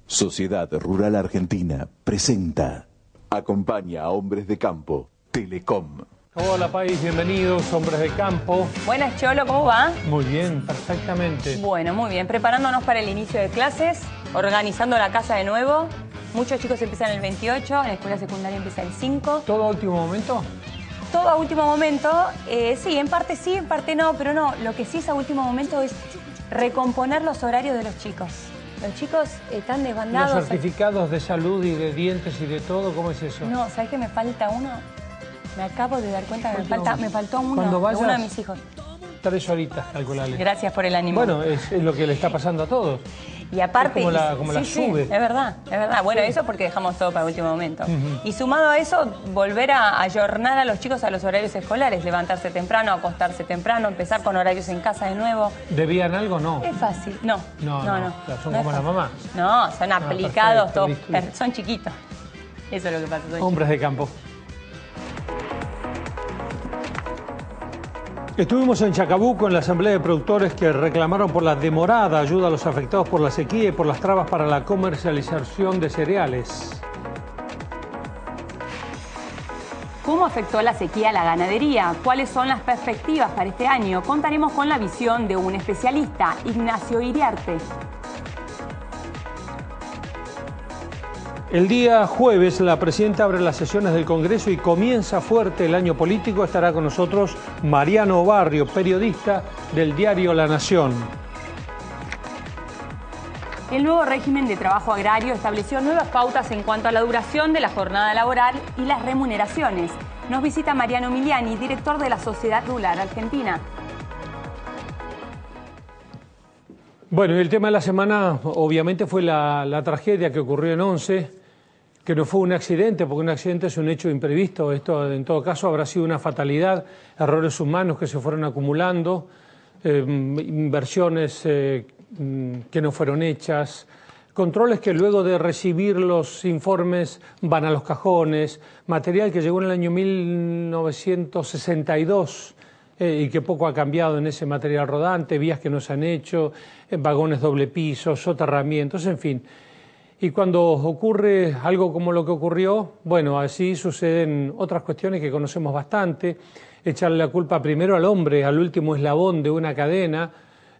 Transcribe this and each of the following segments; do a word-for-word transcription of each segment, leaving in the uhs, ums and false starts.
Sociedad Rural Argentina presenta. Acompaña a Hombres de Campo, Telecom. Hola país, bienvenidos, Hombres de Campo. Buenas, Cholo, ¿cómo va? Muy bien, perfectamente. Bueno, muy bien, preparándonos para el inicio de clases, organizando la casa de nuevo. Muchos chicos empiezan el veintiocho, en la escuela secundaria empieza el cinco. ¿Todo a último momento? Todo a último momento, eh, sí, en parte sí, en parte no, pero no, lo que sí es a último momento es recomponer los horarios de los chicos. Los chicos están desbandados. ¿Los certificados de salud y de dientes y de todo, cómo es eso? No, ¿sabes que me falta uno? Me acabo de dar cuenta que me, falta, me faltó uno, Cuando vayas, de uno de mis hijos. Tres horitas, calculale. Gracias por el ánimo. Bueno, es, es lo que le está pasando a todos. Y aparte, es como la, como sí, la sí, sube. es verdad, es verdad. Bueno, eso porque dejamos todo para el último momento. Uh-huh. Y sumado a eso, volver a ayornar a los chicos a los horarios escolares, levantarse temprano, acostarse temprano, empezar con horarios en casa de nuevo. ¿Debían algo? No. Es fácil, no. No, no, no. no. Claro, son no como la mamá. No, son aplicados, ah, todos, perfecto, son chiquitos. Eso es lo que pasa. Hombres de Campo. Estuvimos en Chacabuco en la asamblea de productores que reclamaron por la demorada ayuda a los afectados por la sequía y por las trabas para la comercialización de cereales. ¿Cómo afectó la sequía a la ganadería? ¿Cuáles son las perspectivas para este año? Contaremos con la visión de un especialista, Ignacio Iriarte. El día jueves la presidenta abre las sesiones del Congreso y comienza fuerte el año político. Estará con nosotros Mariano Barrio, periodista del diario La Nación. El nuevo régimen de trabajo agrario estableció nuevas pautas en cuanto a la duración de la jornada laboral y las remuneraciones. Nos visita Mariano Miliani, director de la Sociedad Rural Argentina. Bueno, y el tema de la semana obviamente fue la, la tragedia que ocurrió en Once, que no fue un accidente, porque un accidente es un hecho imprevisto. Esto en todo caso habrá sido una fatalidad, errores humanos que se fueron acumulando, eh, inversiones eh, que no fueron hechas, controles que luego de recibir los informes van a los cajones, material que llegó en el año mil novecientos sesenta y dos eh, y que poco ha cambiado en ese material rodante, vías que no se han hecho, eh, vagones doble piso, soterramientos, en fin. Y cuando ocurre algo como lo que ocurrió, bueno, así suceden otras cuestiones que conocemos bastante, echarle la culpa primero al hombre, al último eslabón de una cadena,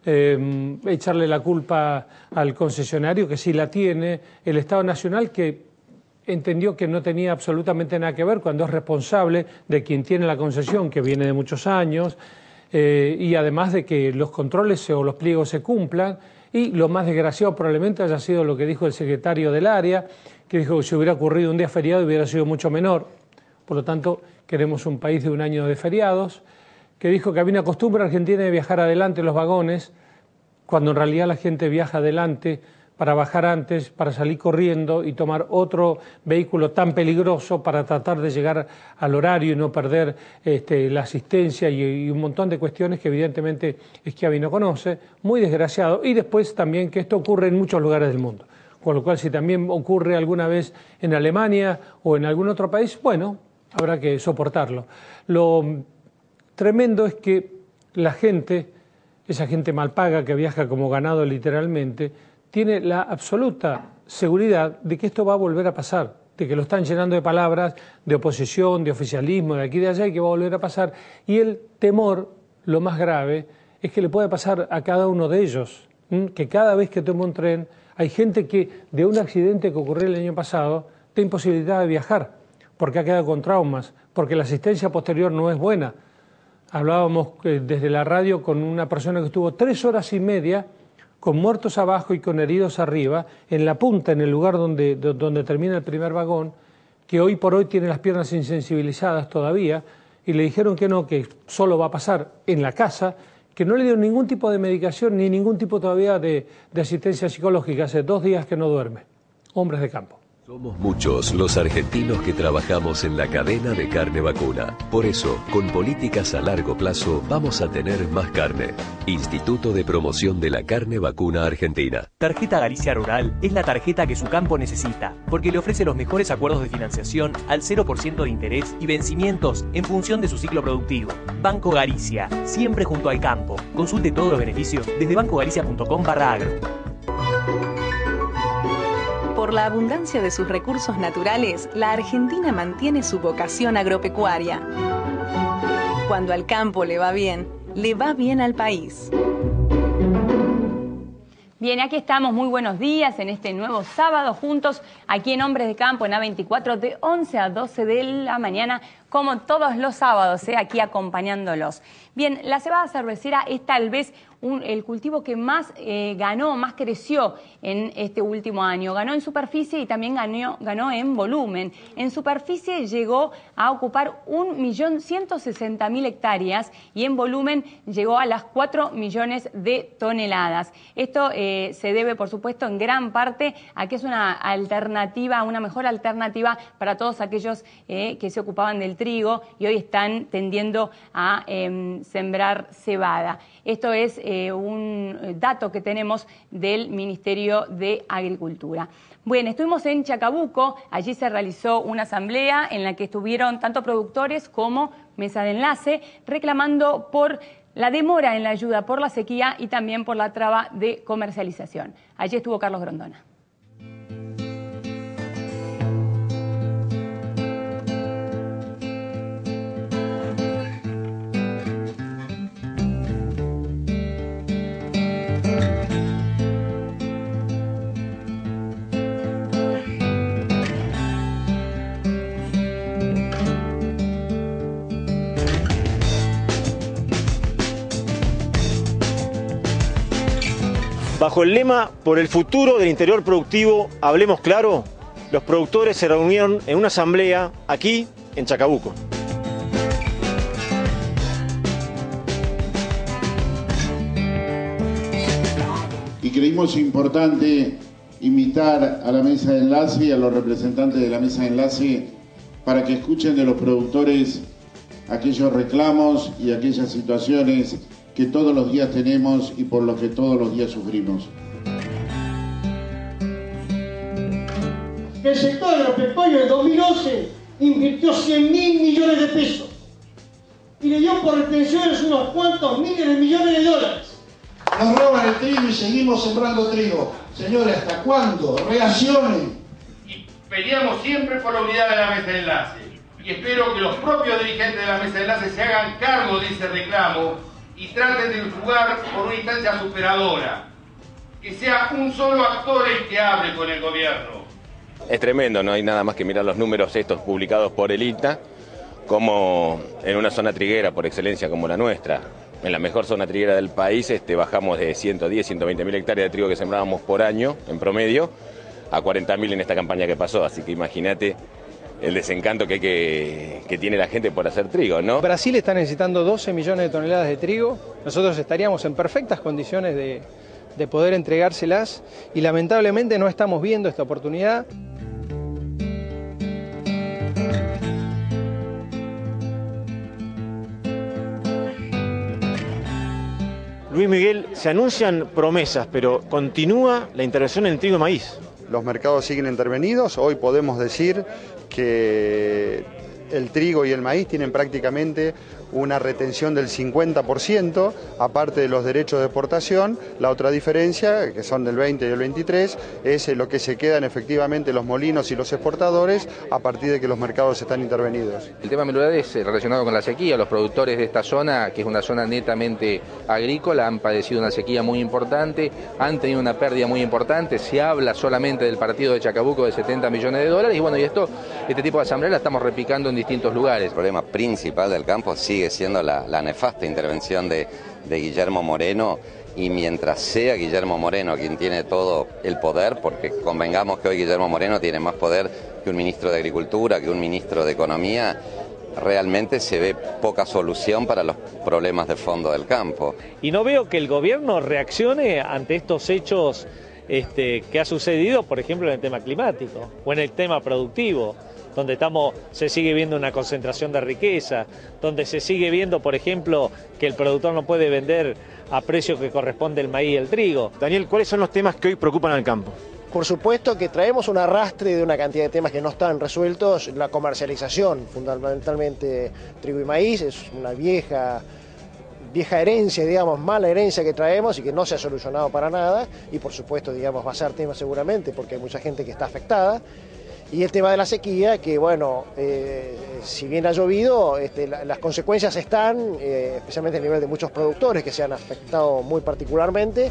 eh, echarle la culpa al concesionario que sí la tiene, el Estado Nacional que entendió que no tenía absolutamente nada que ver cuando es responsable de quien tiene la concesión, que viene de muchos años, eh, y además de que los controles o los pliegos se cumplan. Y lo más desgraciado probablemente haya sido lo que dijo el secretario del área, que dijo que si hubiera ocurrido un día feriado hubiera sido mucho menor. Por lo tanto, queremos un país de un año de feriados, que dijo que había una costumbre argentina de viajar adelante en los vagones, cuando en realidad la gente viaja adelante para bajar antes, para salir corriendo y tomar otro vehículo tan peligroso para tratar de llegar al horario y no perder este, la asistencia y, y un montón de cuestiones que evidentemente Schiavi no conoce, muy desgraciado. Y después también que esto ocurre en muchos lugares del mundo, con lo cual si también ocurre alguna vez en Alemania o en algún otro país, bueno, habrá que soportarlo. Lo tremendo es que la gente, esa gente mal paga que viaja como ganado literalmente, tiene la absoluta seguridad de que esto va a volver a pasar, de que lo están llenando de palabras, de oposición, de oficialismo, de aquí y de allá, y que va a volver a pasar. Y el temor, lo más grave, es que le puede pasar a cada uno de ellos, ¿m? Que cada vez que toma un tren, hay gente que de un accidente que ocurrió el año pasado, está imposibilitada de viajar, porque ha quedado con traumas, porque la asistencia posterior no es buena. Hablábamos eh, desde la radio con una persona que estuvo tres horas y media con muertos abajo y con heridos arriba, en la punta, en el lugar donde, donde termina el primer vagón, que hoy por hoy tiene las piernas insensibilizadas todavía, y le dijeron que no, que solo va a pasar en la casa, que no le dieron ningún tipo de medicación ni ningún tipo todavía de, de asistencia psicológica, hace dos días que no duerme. Hombres de Campo. Somos muchos los argentinos que trabajamos en la cadena de carne vacuna. Por eso, con políticas a largo plazo, vamos a tener más carne. Instituto de Promoción de la Carne Vacuna Argentina. Tarjeta Galicia Rural es la tarjeta que su campo necesita, porque le ofrece los mejores acuerdos de financiación al cero por ciento de interés y vencimientos en función de su ciclo productivo. Banco Galicia, siempre junto al campo. Consulte todos los beneficios desde bancogalicia punto com barra agro. Por la abundancia de sus recursos naturales, la Argentina mantiene su vocación agropecuaria. Cuando al campo le va bien, le va bien al país. Bien, aquí estamos, muy buenos días en este nuevo sábado juntos aquí en Hombres de Campo en A veinticuatro de once a doce de la mañana, como todos los sábados, ¿eh? Aquí acompañándolos. Bien, la cebada cervecera es tal vez un, el cultivo que más eh, ganó, más creció en este último año. Ganó en superficie y también ganó, ganó en volumen. En superficie llegó a ocupar un millón ciento sesenta mil hectáreas y en volumen llegó a las cuatro millones de toneladas. Esto eh, se debe, por supuesto, en gran parte a que es una alternativa, una mejor alternativa para todos aquellos eh, que se ocupaban del trigo y hoy están tendiendo a eh, sembrar cebada. Esto es eh, un dato que tenemos del Ministerio de Agricultura. Bueno, estuvimos en Chacabuco, allí se realizó una asamblea en la que estuvieron tanto productores como mesa de enlace reclamando por la demora en la ayuda por la sequía y también por la traba de comercialización. Allí estuvo Carlos Grondona. Bajo el lema "Por el futuro del interior productivo, hablemos claro", los productores se reunieron en una asamblea aquí en Chacabuco. Y creímos importante invitar a la mesa de enlace y a los representantes de la mesa de enlace para que escuchen de los productores aquellos reclamos y aquellas situaciones que todos los días tenemos y por los que todos los días sufrimos. El sector agropecuario en dos mil once invirtió cien mil millones de pesos y le dio por retenciones unos cuantos miles de millones de dólares. Nos roban el trigo y seguimos sembrando trigo. Señores, ¿hasta cuándo? Reaccionen. Y peleamos siempre por la unidad de la mesa de enlace. Y espero que los propios dirigentes de la mesa de enlace se hagan cargo de ese reclamo y traten de jugar por una instancia superadora. Que sea un solo actor el que hable con el gobierno. Es tremendo, no hay nada más que mirar los números estos publicados por el I N T A, como en una zona triguera por excelencia como la nuestra. En la mejor zona triguera del país este, bajamos de ciento diez, ciento veinte mil hectáreas de trigo que sembrábamos por año, en promedio, a cuarenta mil en esta campaña que pasó. Así que imagínate el desencanto que, que, que tiene la gente por hacer trigo, ¿no? Brasil está necesitando doce millones de toneladas de trigo. Nosotros estaríamos en perfectas condiciones de, de poder entregárselas y lamentablemente no estamos viendo esta oportunidad. Luis Miguel, se anuncian promesas, pero continúa la intervención en trigo y maíz. Los mercados siguen intervenidos. Hoy podemos decir que el trigo y el maíz tienen prácticamente una retención del cincuenta por ciento, aparte de los derechos de exportación. La otra diferencia, que son del veinte y el veintitrés, es lo que se quedan efectivamente los molinos y los exportadores a partir de que los mercados están intervenidos. El tema medular es relacionado con la sequía. Los productores de esta zona, que es una zona netamente agrícola, han padecido una sequía muy importante, han tenido una pérdida muy importante. Se habla solamente del partido de Chacabuco de setenta millones de dólares y bueno, y esto, este tipo de asamblea la estamos replicando en distintos lugares. El problema principal del campo sigue siendo la, la nefasta intervención de, de Guillermo Moreno, y mientras sea Guillermo Moreno quien tiene todo el poder, porque convengamos que hoy Guillermo Moreno tiene más poder que un ministro de Agricultura, que un ministro de Economía, realmente se ve poca solución para los problemas de fondo del campo. Y no veo que el gobierno reaccione ante estos hechos este, que ha sucedido, por ejemplo, en el tema climático o en el tema productivo, donde estamos, se sigue viendo una concentración de riqueza, donde se sigue viendo, por ejemplo, que el productor no puede vender a precio que corresponde el maíz y el trigo. Daniel, ¿cuáles son los temas que hoy preocupan al campo? Por supuesto que traemos un arrastre de una cantidad de temas que no están resueltos. La comercialización, fundamentalmente trigo y maíz, es una vieja vieja herencia, digamos, mala herencia que traemos y que no se ha solucionado para nada, y por supuesto, digamos, va a ser tema seguramente porque hay mucha gente que está afectada. Y el tema de la sequía, que bueno, eh, si bien ha llovido, este, la, las consecuencias están, eh, especialmente a nivel de muchos productores que se han afectado muy particularmente.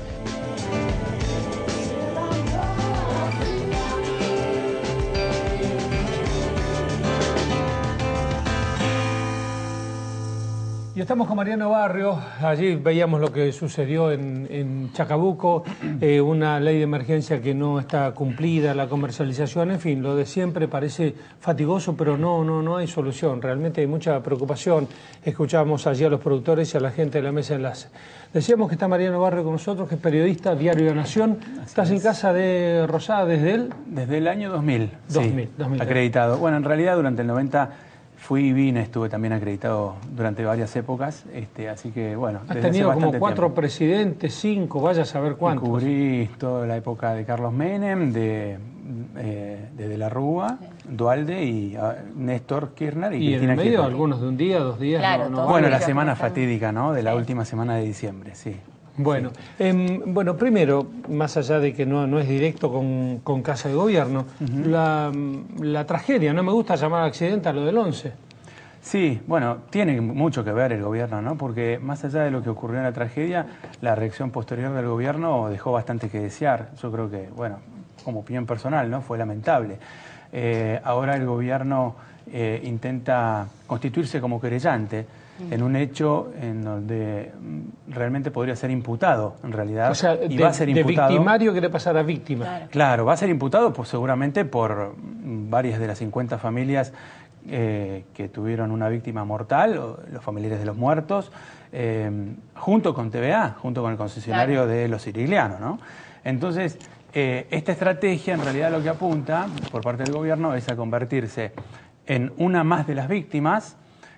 Y estamos con Mariano Barrio. Allí veíamos lo que sucedió en, en Chacabuco, eh, una ley de emergencia que no está cumplida, la comercialización, en fin, lo de siempre parece fatigoso, pero no, no, no hay solución. Realmente hay mucha preocupación. Escuchábamos allí a los productores y a la gente de la mesa de enlace. Decíamos que está Mariano Barrio con nosotros, que es periodista, Diario de Nación. Así ¿Estás es. en casa de Rosada desde él? Desde el año dos mil, dos mil, sí, dos mil. Acreditado. Bueno, en realidad durante el noventa... fui y vine, estuve también acreditado durante varias épocas, este, así que bueno... Has tenido como cuatro tiempo. presidentes, cinco, vaya a saber cuántos. Y cubrí toda la época de Carlos Menem, de, eh, de De la Rúa, Duhalde y uh, Néstor Kirchner y, y Cristina en medio Kirchner. algunos de un día, dos días... Claro, no, no, bueno, la semana fatídica, ¿no? De la sí. última semana de diciembre, sí. Bueno, sí. eh, bueno, primero, más allá de que no, no es directo con, con Casa de Gobierno, uh-huh. la, la tragedia, no me gusta llamar accidente a lo del once. Sí, bueno, tiene mucho que ver el gobierno, ¿no? Porque más allá de lo que ocurrió en la tragedia, la reacción posterior del gobierno dejó bastante que desear. Yo creo que, bueno, como opinión personal, ¿no? Fue lamentable. Eh, ahora el gobierno eh, intenta constituirse como querellante en un hecho en donde realmente podría ser imputado, en realidad. O sea, y de, va a ser imputado, de victimario quiere pasar a víctima. Claro. claro, va a ser imputado pues, seguramente por varias de las cincuenta familias eh, que tuvieron una víctima mortal, o los familiares de los muertos, eh, junto con T V A, junto con el concesionario claro. de los Sirigliano, ¿no? Entonces, eh, esta estrategia en realidad lo que apunta por parte del gobierno es a convertirse en una más de las víctimas,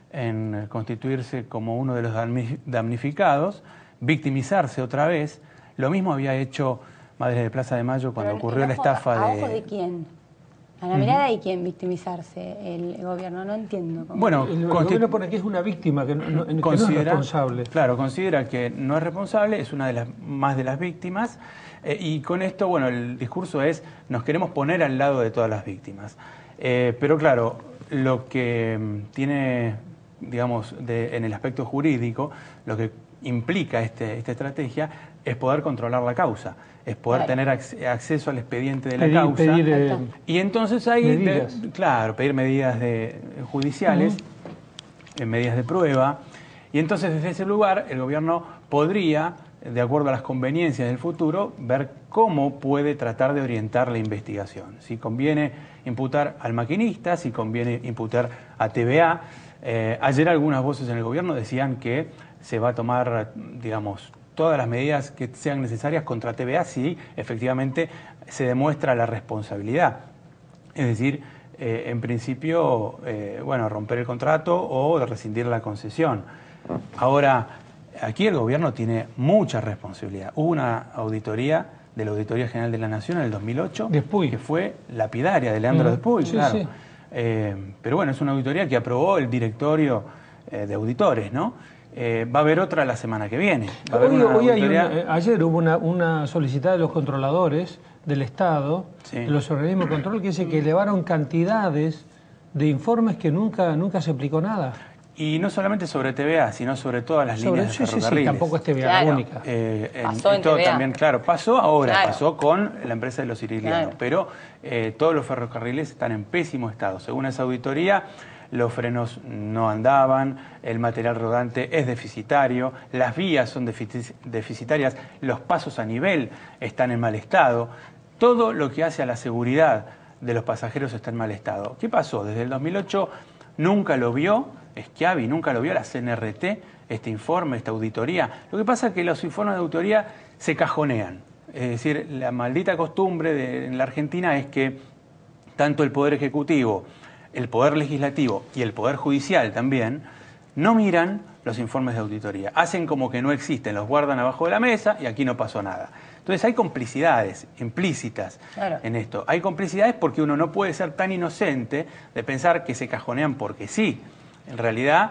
en constituirse como uno de los damnificados, victimizarse otra vez. Lo mismo había hecho Madres de Plaza de Mayo cuando Pero ocurrió la estafa ¿a de... ojo de quién? A la mirada de quién victimizarse el gobierno, no entiendo. Cómo. Bueno, el, el gobierno pone que es una víctima, que no, no, que no es responsable. Claro, considera que no es responsable, es una de las más de las víctimas, eh, y con esto, bueno, el discurso es, nos queremos poner al lado de todas las víctimas. Eh, pero claro, lo que tiene, digamos, de, en el aspecto jurídico, lo que implica este, esta estrategia es poder controlar la causa, es poder claro. tener ac acceso al expediente de la pedir, causa. Pedir, eh, y entonces ahí, de, claro, pedir medidas de, judiciales, uh-huh. medidas de prueba. Y entonces desde ese lugar el gobierno podría, de acuerdo a las conveniencias del futuro, ver cómo puede tratar de orientar la investigación. Si conviene imputar al maquinista, si conviene imputar a T V A. Eh, ayer algunas voces en el gobierno decían que se va a tomar, digamos, todas las medidas que sean necesarias contra T V A si efectivamente se demuestra la responsabilidad. Es decir, eh, en principio, eh, bueno, romper el contrato o rescindir la concesión. Ahora, aquí el gobierno tiene mucha responsabilidad. Hubo una auditoría de la Auditoría General de la Nación en el dos mil ocho, Despuy. que fue lapidaria de Leandro uh-huh. Despuy, sí, claro. Sí. Eh, pero bueno, es una auditoría que aprobó el directorio eh, de auditores, ¿no? Eh, va a haber otra la semana que viene. Va a haber hoy, una hoy auditoría... hay una, ayer hubo una, una solicitada de los controladores del Estado, sí. de los organismos de control, que dice que elevaron cantidades de informes que nunca, nunca se aplicó nada. Y no solamente sobre T V A, sino sobre todas las sobre, líneas sí, de ferrocarriles. Sí, sí, tampoco es T V A claro. la única. Eh, en, pasó en esto T V A. También, claro, pasó ahora, claro. pasó con la empresa de los Sirigliano, claro. pero eh, todos los ferrocarriles están en pésimo estado. Según esa auditoría, los frenos no andaban, el material rodante es deficitario, las vías son deficitarias, los pasos a nivel están en mal estado. Todo lo que hace a la seguridad de los pasajeros está en mal estado. ¿Qué pasó? Desde el dos mil ocho nunca lo vio Schiavi, nunca lo vio la C N R T, este informe, esta auditoría. Lo que pasa es que los informes de auditoría se cajonean. Es decir, la maldita costumbre de, en la Argentina es que tanto el Poder Ejecutivo, el Poder Legislativo y el Poder Judicial también no miran los informes de auditoría. Hacen como que no existen, los guardan abajo de la mesa y aquí no pasó nada. Entonces hay complicidades implícitas claro. en esto. Hay complicidades porque uno no puede ser tan inocente de pensar que se cajonean porque sí. En realidad,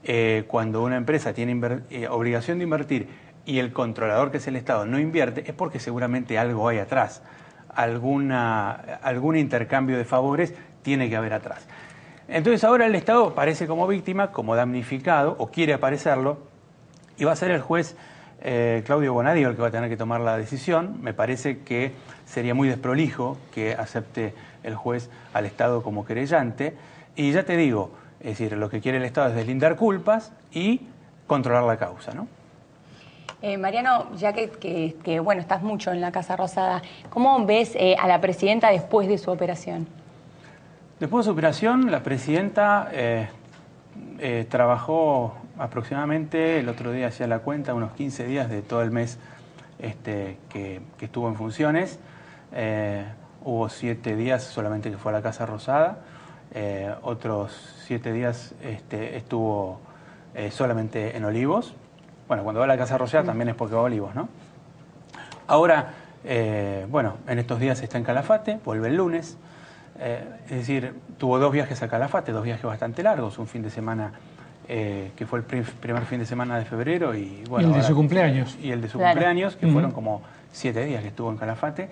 eh, cuando una empresa tiene eh, obligación de invertir y el controlador, que es el Estado, no invierte, es porque seguramente algo hay atrás. Alguna, algún intercambio de favores tiene que haber atrás. Entonces ahora el Estado aparece como víctima, como damnificado, o quiere aparecerlo, y va a ser el juez eh, Claudio Bonadío el que va a tener que tomar la decisión. Me parece que sería muy desprolijo que acepte el juez al Estado como querellante. Y ya te digo, es decir, lo que quiere el Estado es deslindar culpas y controlar la causa, ¿no? Eh, Mariano, ya que, que, que bueno, estás mucho en la Casa Rosada, ¿cómo ves eh, a la presidenta después de su operación? Después de su operación, la presidenta eh, eh, trabajó aproximadamente, el otro día hacía la cuenta, unos quince días de todo el mes este, que, que estuvo en funciones. Eh, hubo siete días solamente que fue a la Casa Rosada, eh, otros siete días este, estuvo eh, solamente en Olivos. Bueno, cuando va a la Casa Rosada mm. también es porque va a Olivos, ¿no? Ahora, eh, bueno, en estos días está en Calafate, vuelve el lunes. Eh, es decir, tuvo dos viajes a Calafate, dos viajes bastante largos, un fin de semana eh, que fue el prim primer fin de semana de febrero y, bueno, y el de ahora, su cumpleaños. Y el de su claro. cumpleaños, que uh-huh. fueron como siete días que estuvo en Calafate.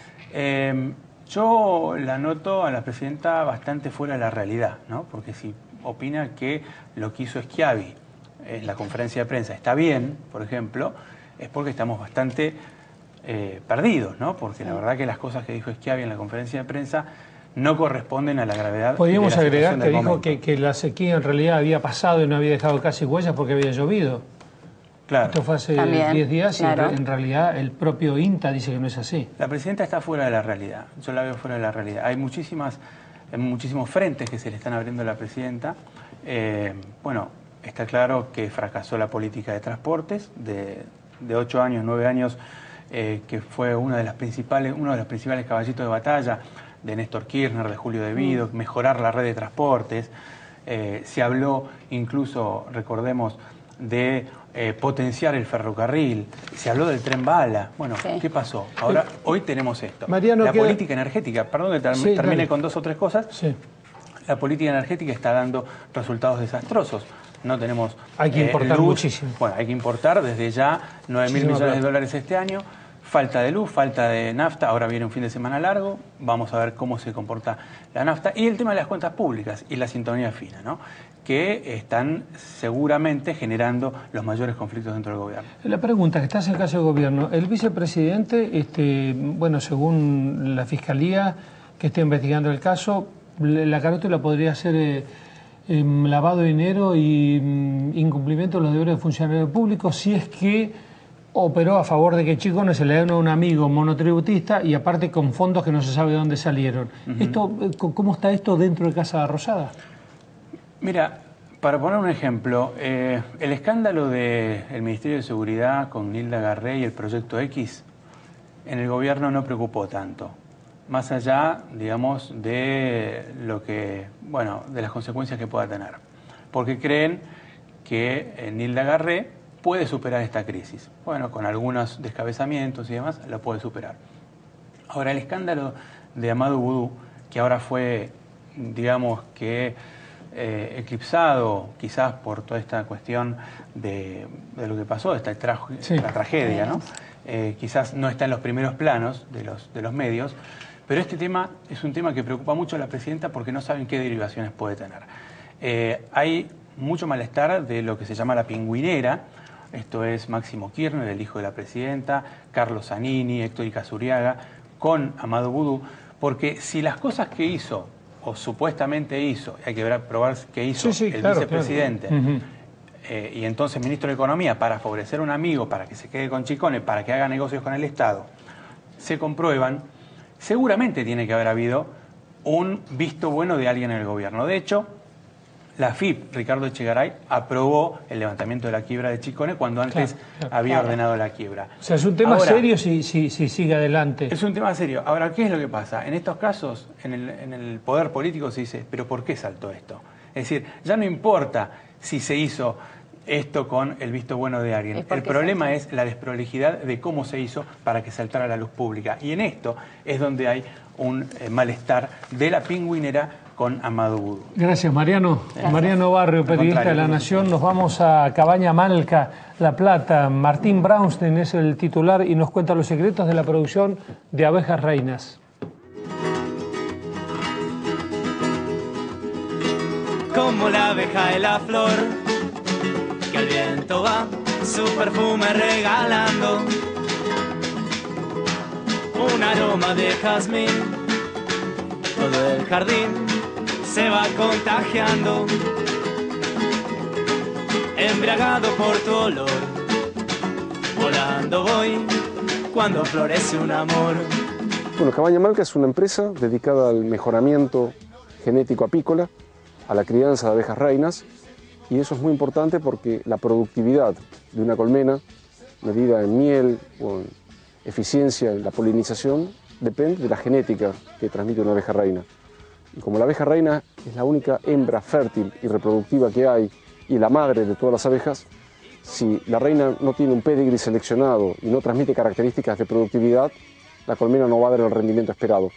Eh, yo la noto a la presidenta bastante fuera de la realidad, ¿no? Porque si opina que lo que hizo Schiavi en la conferencia de prensa está bien, por ejemplo, es porque estamos bastante eh, perdidos, ¿no? Porque la verdad que las cosas que dijo Schiavi en la conferencia de prensa no corresponden a la gravedad. Podríamos de la agregar que dijo que, que la sequía en realidad había pasado y no había dejado casi huellas porque había llovido. Claro. Esto fue hace diez días claro. y en realidad el propio INTA dice que no es así. La presidenta está fuera de la realidad, yo la veo fuera de la realidad. Hay muchísimas, muchísimos frentes que se le están abriendo a la presidenta. Eh, bueno, está claro que fracasó la política de transportes de, de ocho años, nueve años, eh, que fue una de las principales, uno de los principales caballitos de batalla de Néstor Kirchner, de Julio De Vido, mm. mejorar la red de transportes. Eh, se habló incluso, recordemos, de eh, potenciar el ferrocarril, se habló del tren bala. Bueno, sí. ¿qué pasó? Ahora, hoy tenemos esto. Mariano, la queda... política energética, perdón que term sí, termine dale. con dos o tres cosas. Sí. La política energética está dando resultados desastrosos. No tenemos Hay que importar eh, luz. muchísimo. Bueno, hay que importar desde ya nueve mil millones de dólares este año. Falta de luz, falta de nafta, ahora viene un fin de semana largo, vamos a ver cómo se comporta la nafta. Y el tema de las cuentas públicas y la sintonía fina, ¿no? Que están seguramente generando los mayores conflictos dentro del gobierno. La pregunta, que estás en el caso del gobierno, el vicepresidente, este, bueno, según la Fiscalía que está investigando el caso, la carátula podría ser eh, eh, lavado de dinero y mm, incumplimiento de los deberes de funcionario público si es que operó a favor de que Chicone se le den a un amigo monotributista y aparte con fondos que no se sabe de dónde salieron. Uh-huh. Esto, ¿cómo está esto dentro de Casa Rosada? Mira, para poner un ejemplo, eh, el escándalo del Ministerio de Seguridad con Nilda Garré y el Proyecto X en el gobierno no preocupó tanto, más allá, digamos, de lo que, bueno, de las consecuencias que pueda tener, porque creen que eh, Nilda Garré puede superar esta crisis. Bueno, con algunos descabezamientos y demás, la puede superar. Ahora, el escándalo de Amadou Boudou, que ahora fue, digamos, que eh, eclipsado quizás por toda esta cuestión de, de lo que pasó, esta tra sí. la tragedia, ¿no? Eh, quizás no está en los primeros planos de los, de los medios, pero este tema es un tema que preocupa mucho a la presidenta porque no saben qué derivaciones puede tener. Eh, hay mucho malestar de lo que se llama la pingüinera. Esto es Máximo Kirchner, el hijo de la presidenta, Carlos Zanini, Héctor Icazuriaga, con Amadou Boudou, porque si las cosas que hizo, o supuestamente hizo, hay que ver, probar qué hizo sí, sí, el claro, vicepresidente, claro. Uh-huh. eh, y entonces ministro de Economía, para favorecer a un amigo, para que se quede con Chicone, para que haga negocios con el Estado, se comprueban, seguramente tiene que haber habido un visto bueno de alguien en el gobierno. De hecho, la F I P, Ricardo Echegaray, aprobó el levantamiento de la quiebra de Chicone cuando antes claro, claro, había claro. ordenado la quiebra. O sea, es un tema Ahora, serio si, si, si sigue adelante. Es un tema serio. Ahora, ¿qué es lo que pasa? En estos casos, en el, en el poder político se dice, ¿pero por qué saltó esto? Es decir, ya no importa si se hizo esto con el visto bueno de alguien. El problema es la desprolijidad de cómo se hizo para que saltara a la luz pública. Y en esto es donde hay un eh, malestar de la pingüinera con Amadou Boudou. Gracias, Mariano. Gracias. Mariano Barrio, periodista de La Nación. Nos vamos a Cabaña Malca, La Plata. Martín Braunstein es el titular y nos cuenta los secretos de la producción de abejas reinas. Como la abeja de la flor, que el viento va su perfume regalando, un aroma de jazmín, todo el jardín se va contagiando, embriagado por tu olor, volando voy cuando florece un amor. Bueno, Cabaña Malca es una empresa dedicada al mejoramiento genético apícola, a la crianza de abejas reinas, y eso es muy importante porque la productividad de una colmena, medida en miel o en eficiencia en la polinización, depende de la genética que transmite una abeja reina. Y como la abeja reina es la única hembra fértil y reproductiva que hay y la madre de todas las abejas, si la reina no tiene un pedigrí seleccionado y no transmite características de productividad, la colmena no va a dar el rendimiento esperado.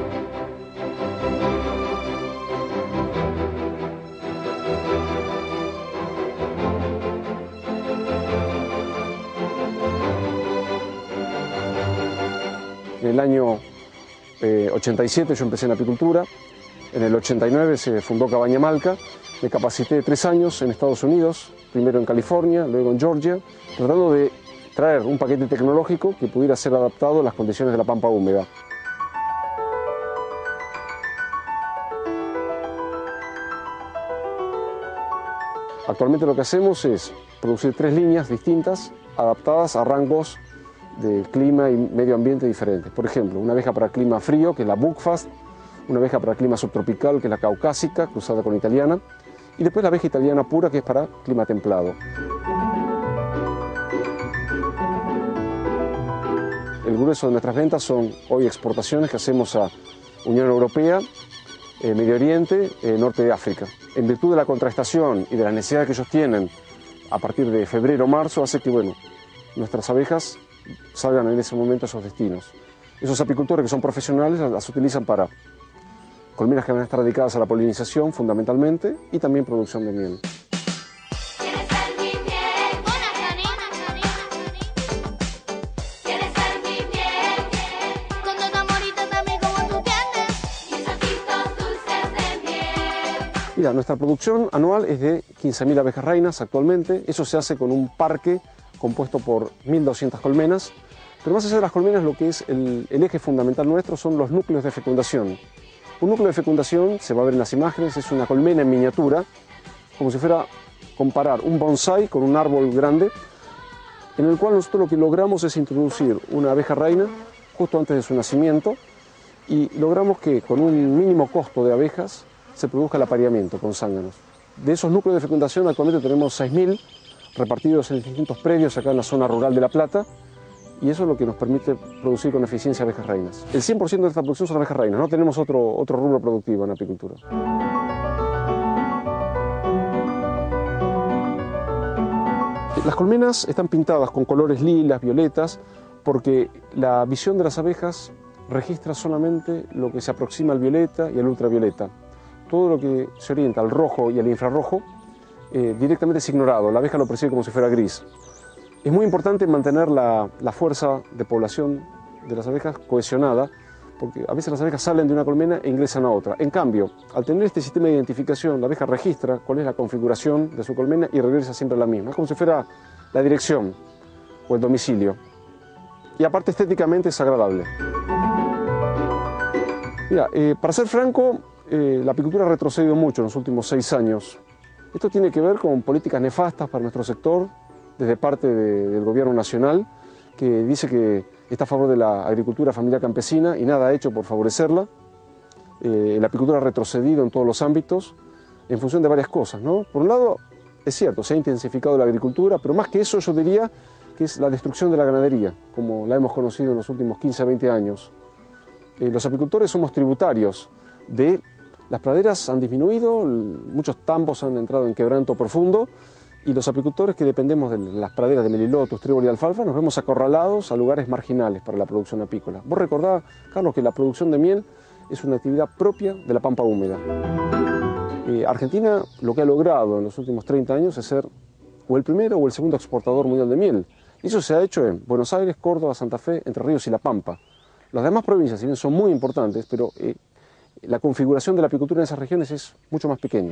En el año eh, ochenta y siete yo empecé en apicultura, en el ochenta y nueve se fundó Cabaña Malca, me capacité tres años en Estados Unidos, primero en California, luego en Georgia, tratando de traer un paquete tecnológico que pudiera ser adaptado a las condiciones de la pampa húmeda. Actualmente lo que hacemos es producir tres líneas distintas, adaptadas a rangos de clima y medio ambiente diferentes. Por ejemplo, una abeja para clima frío, que es la Buckfast, una abeja para clima subtropical, que es la caucásica, cruzada con italiana, y después la abeja italiana pura, que es para clima templado. El grueso de nuestras ventas son hoy exportaciones que hacemos a Unión Europea, eh, Medio Oriente, eh, Norte de África. En virtud de la contraestación y de las necesidades que ellos tienen a partir de febrero o marzo, hace que bueno, nuestras abejas salgan en ese momento a esos destinos. Esos apicultores que son profesionales las, las utilizan para colmenas que van a estar dedicadas a la polinización fundamentalmente y también producción de miel. Mira, nuestra producción anual es de quince mil abejas reinas actualmente. Eso se hace con un parque compuesto por mil doscientas colmenas. Pero más allá de las colmenas, lo que es el, el eje fundamental nuestro son los núcleos de fecundación. Un núcleo de fecundación, se va a ver en las imágenes, es una colmena en miniatura, como si fuera comparar un bonsái con un árbol grande, en el cual nosotros lo que logramos es introducir una abeja reina justo antes de su nacimiento y logramos que con un mínimo costo de abejas se produzca el apareamiento con zánganos. De esos núcleos de fecundación actualmente tenemos seis mil repartidos en distintos predios acá en la zona rural de La Plata, y eso es lo que nos permite producir con eficiencia abejas reinas. El cien por ciento de esta producción son abejas reinas, no tenemos otro, otro rubro productivo en apicultura. Las colmenas están pintadas con colores lilas, violetas, porque la visión de las abejas registra solamente lo que se aproxima al violeta y al ultravioleta. Todo lo que se orienta al rojo y al infrarrojo eh, directamente es ignorado, la abeja lo percibe como si fuera gris. Es muy importante mantener la, la fuerza de población de las abejas cohesionada, porque a veces las abejas salen de una colmena e ingresan a otra. En cambio, al tener este sistema de identificación, la abeja registra cuál es la configuración de su colmena y regresa siempre a la misma. Es como si fuera la dirección o el domicilio. Y aparte estéticamente es agradable. Mira, eh, para ser franco, eh, la apicultura ha retrocedido mucho en los últimos seis años. Esto tiene que ver con políticas nefastas para nuestro sector, desde parte de, del gobierno nacional, que dice que está a favor de la agricultura familiar campesina y nada ha hecho por favorecerla. Eh, la apicultura ha retrocedido en todos los ámbitos en función de varias cosas, ¿no? Por un lado, es cierto, se ha intensificado la agricultura, pero más que eso yo diría que es la destrucción de la ganadería, como la hemos conocido en los últimos quince a veinte años. Eh, los apicultores somos tributarios de las praderas han disminuido, muchos tambos han entrado en quebranto profundo, y los apicultores que dependemos de las praderas de melilotus, trébol y alfalfa nos vemos acorralados a lugares marginales para la producción apícola. Vos recordás, Carlos, que la producción de miel es una actividad propia de la pampa húmeda. Eh, Argentina lo que ha logrado en los últimos treinta años es ser o el primero o el segundo exportador mundial de miel. Y eso se ha hecho en Buenos Aires, Córdoba, Santa Fe, Entre Ríos y La Pampa. Las demás provincias, si bien son muy importantes, pero eh, la configuración de la apicultura en esas regiones es mucho más pequeña.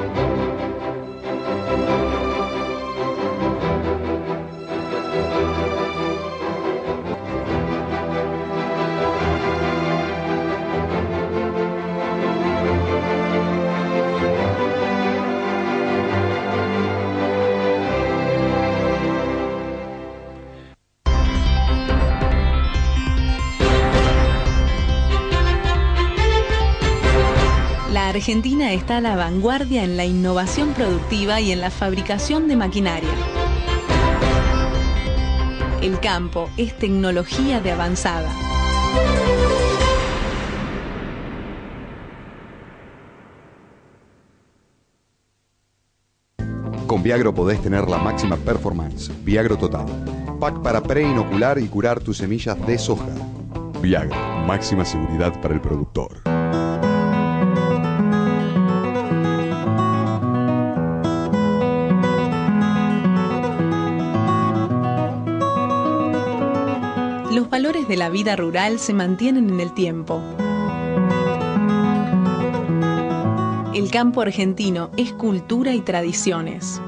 Argentina está a la vanguardia en la innovación productiva y en la fabricación de maquinaria. El campo es tecnología de avanzada. Con Viagro podés tener la máxima performance. Viagro Total. Pack para preinocular y curar tus semillas de soja. Viagro. Máxima seguridad para el productor. Los valores de la vida rural se mantienen en el tiempo. El campo argentino es cultura y tradiciones.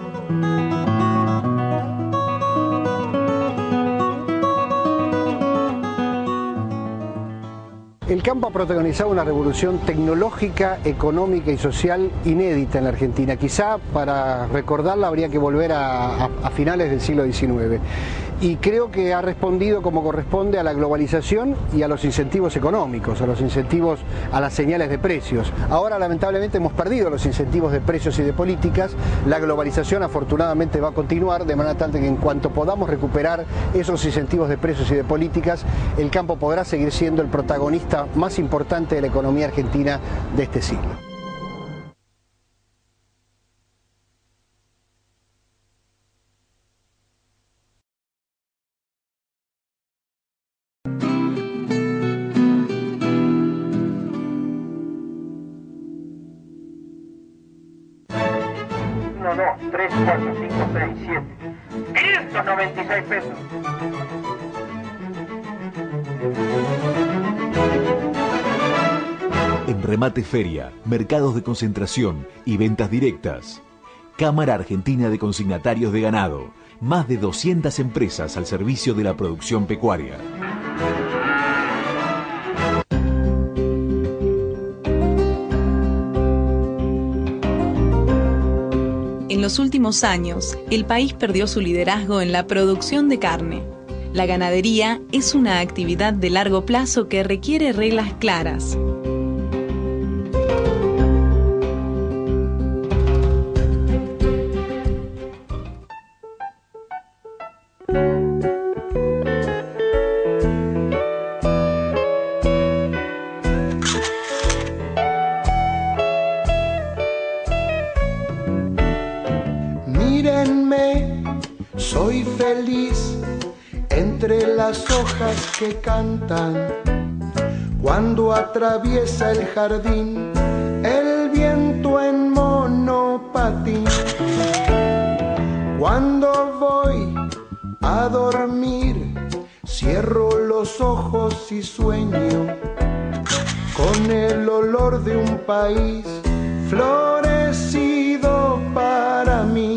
El campo ha protagonizado una revolución tecnológica, económica y social inédita en la Argentina. Quizá para recordarla habría que volver a, a, a finales del siglo diecinueve. Y creo que ha respondido como corresponde a la globalización y a los incentivos económicos, a los incentivos a las señales de precios. Ahora lamentablemente hemos perdido los incentivos de precios y de políticas. La globalización afortunadamente va a continuar, de manera tal que en cuanto podamos recuperar esos incentivos de precios y de políticas, el campo podrá seguir siendo el protagonista más importante de la economía argentina de este siglo. uno, dos, tres, cuatro, cinco, seis, siete. quinientos noventa y seis pesos. En Remate Feria, mercados de concentración y ventas directas. Cámara Argentina de Consignatarios de Ganado. Más de doscientas empresas al servicio de la producción pecuaria. En los últimos años, el país perdió su liderazgo en la producción de carne. La ganadería es una actividad de largo plazo que requiere reglas claras. Mírenme, soy feliz entre las hojas que cantan. Cuando atraviesa el jardín el viento en monopatín. Cuando voy a dormir cierro los ojos y sueño con el olor de un país florecido para mí.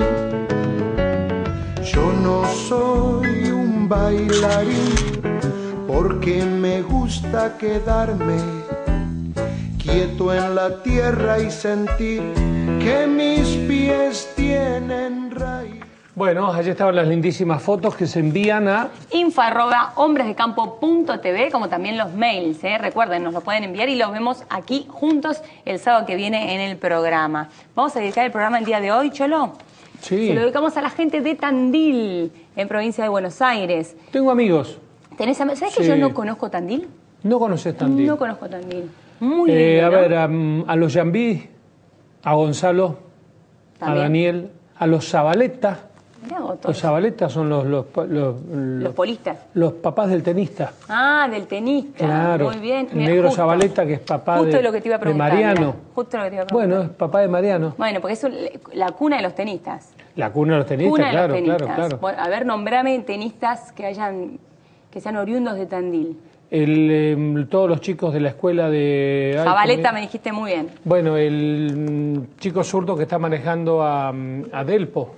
Yo no soy un bailarín porque me gusta quedarme quieto en la tierra y sentir que mis pies tienen raíz. Bueno, allí estaban las lindísimas fotos que se envían a info arroba hombresdecampo punto tv, como también los mails, ¿eh? Recuerden, nos los pueden enviar y los vemos aquí juntos el sábado que viene en el programa. Vamos a dedicar el programa el día de hoy, Cholo. Sí. Se lo dedicamos a la gente de Tandil, en provincia de Buenos Aires. Tengo amigos. ¿Tenés amigos? ¿Sabés Sí. que yo no conozco Tandil? No conoces Tandil. No conozco Tandil. Muy Eh, lindo, a ¿no? ver, a, a los Yambí, a Gonzalo, También. a Daniel, a los Zabaleta, Mirá vos, todos. Los Zabaleta son los los, los, Los polistas. los papás del tenista. Ah, del tenista. Claro. Muy bien. El Mirá, negro justo. Zabaleta, que es papá Justo de, lo que te iba a de preguntar, Mariano. mirá, justo lo que te iba a preguntar. Bueno, es papá de Mariano. Bueno, porque es un- la cuna de los tenistas. La cuna de los tenistas, Cuna de claro, los tenistas. claro, claro. Bueno, a ver, nombrame tenistas que hayan que sean oriundos de Tandil. El, eh, todos los chicos de la escuela de... ay, Zabaleta ¿cómo me dijiste muy bien. es? Bueno, el mm, chico zurdo que está manejando a, mm, a Delpo,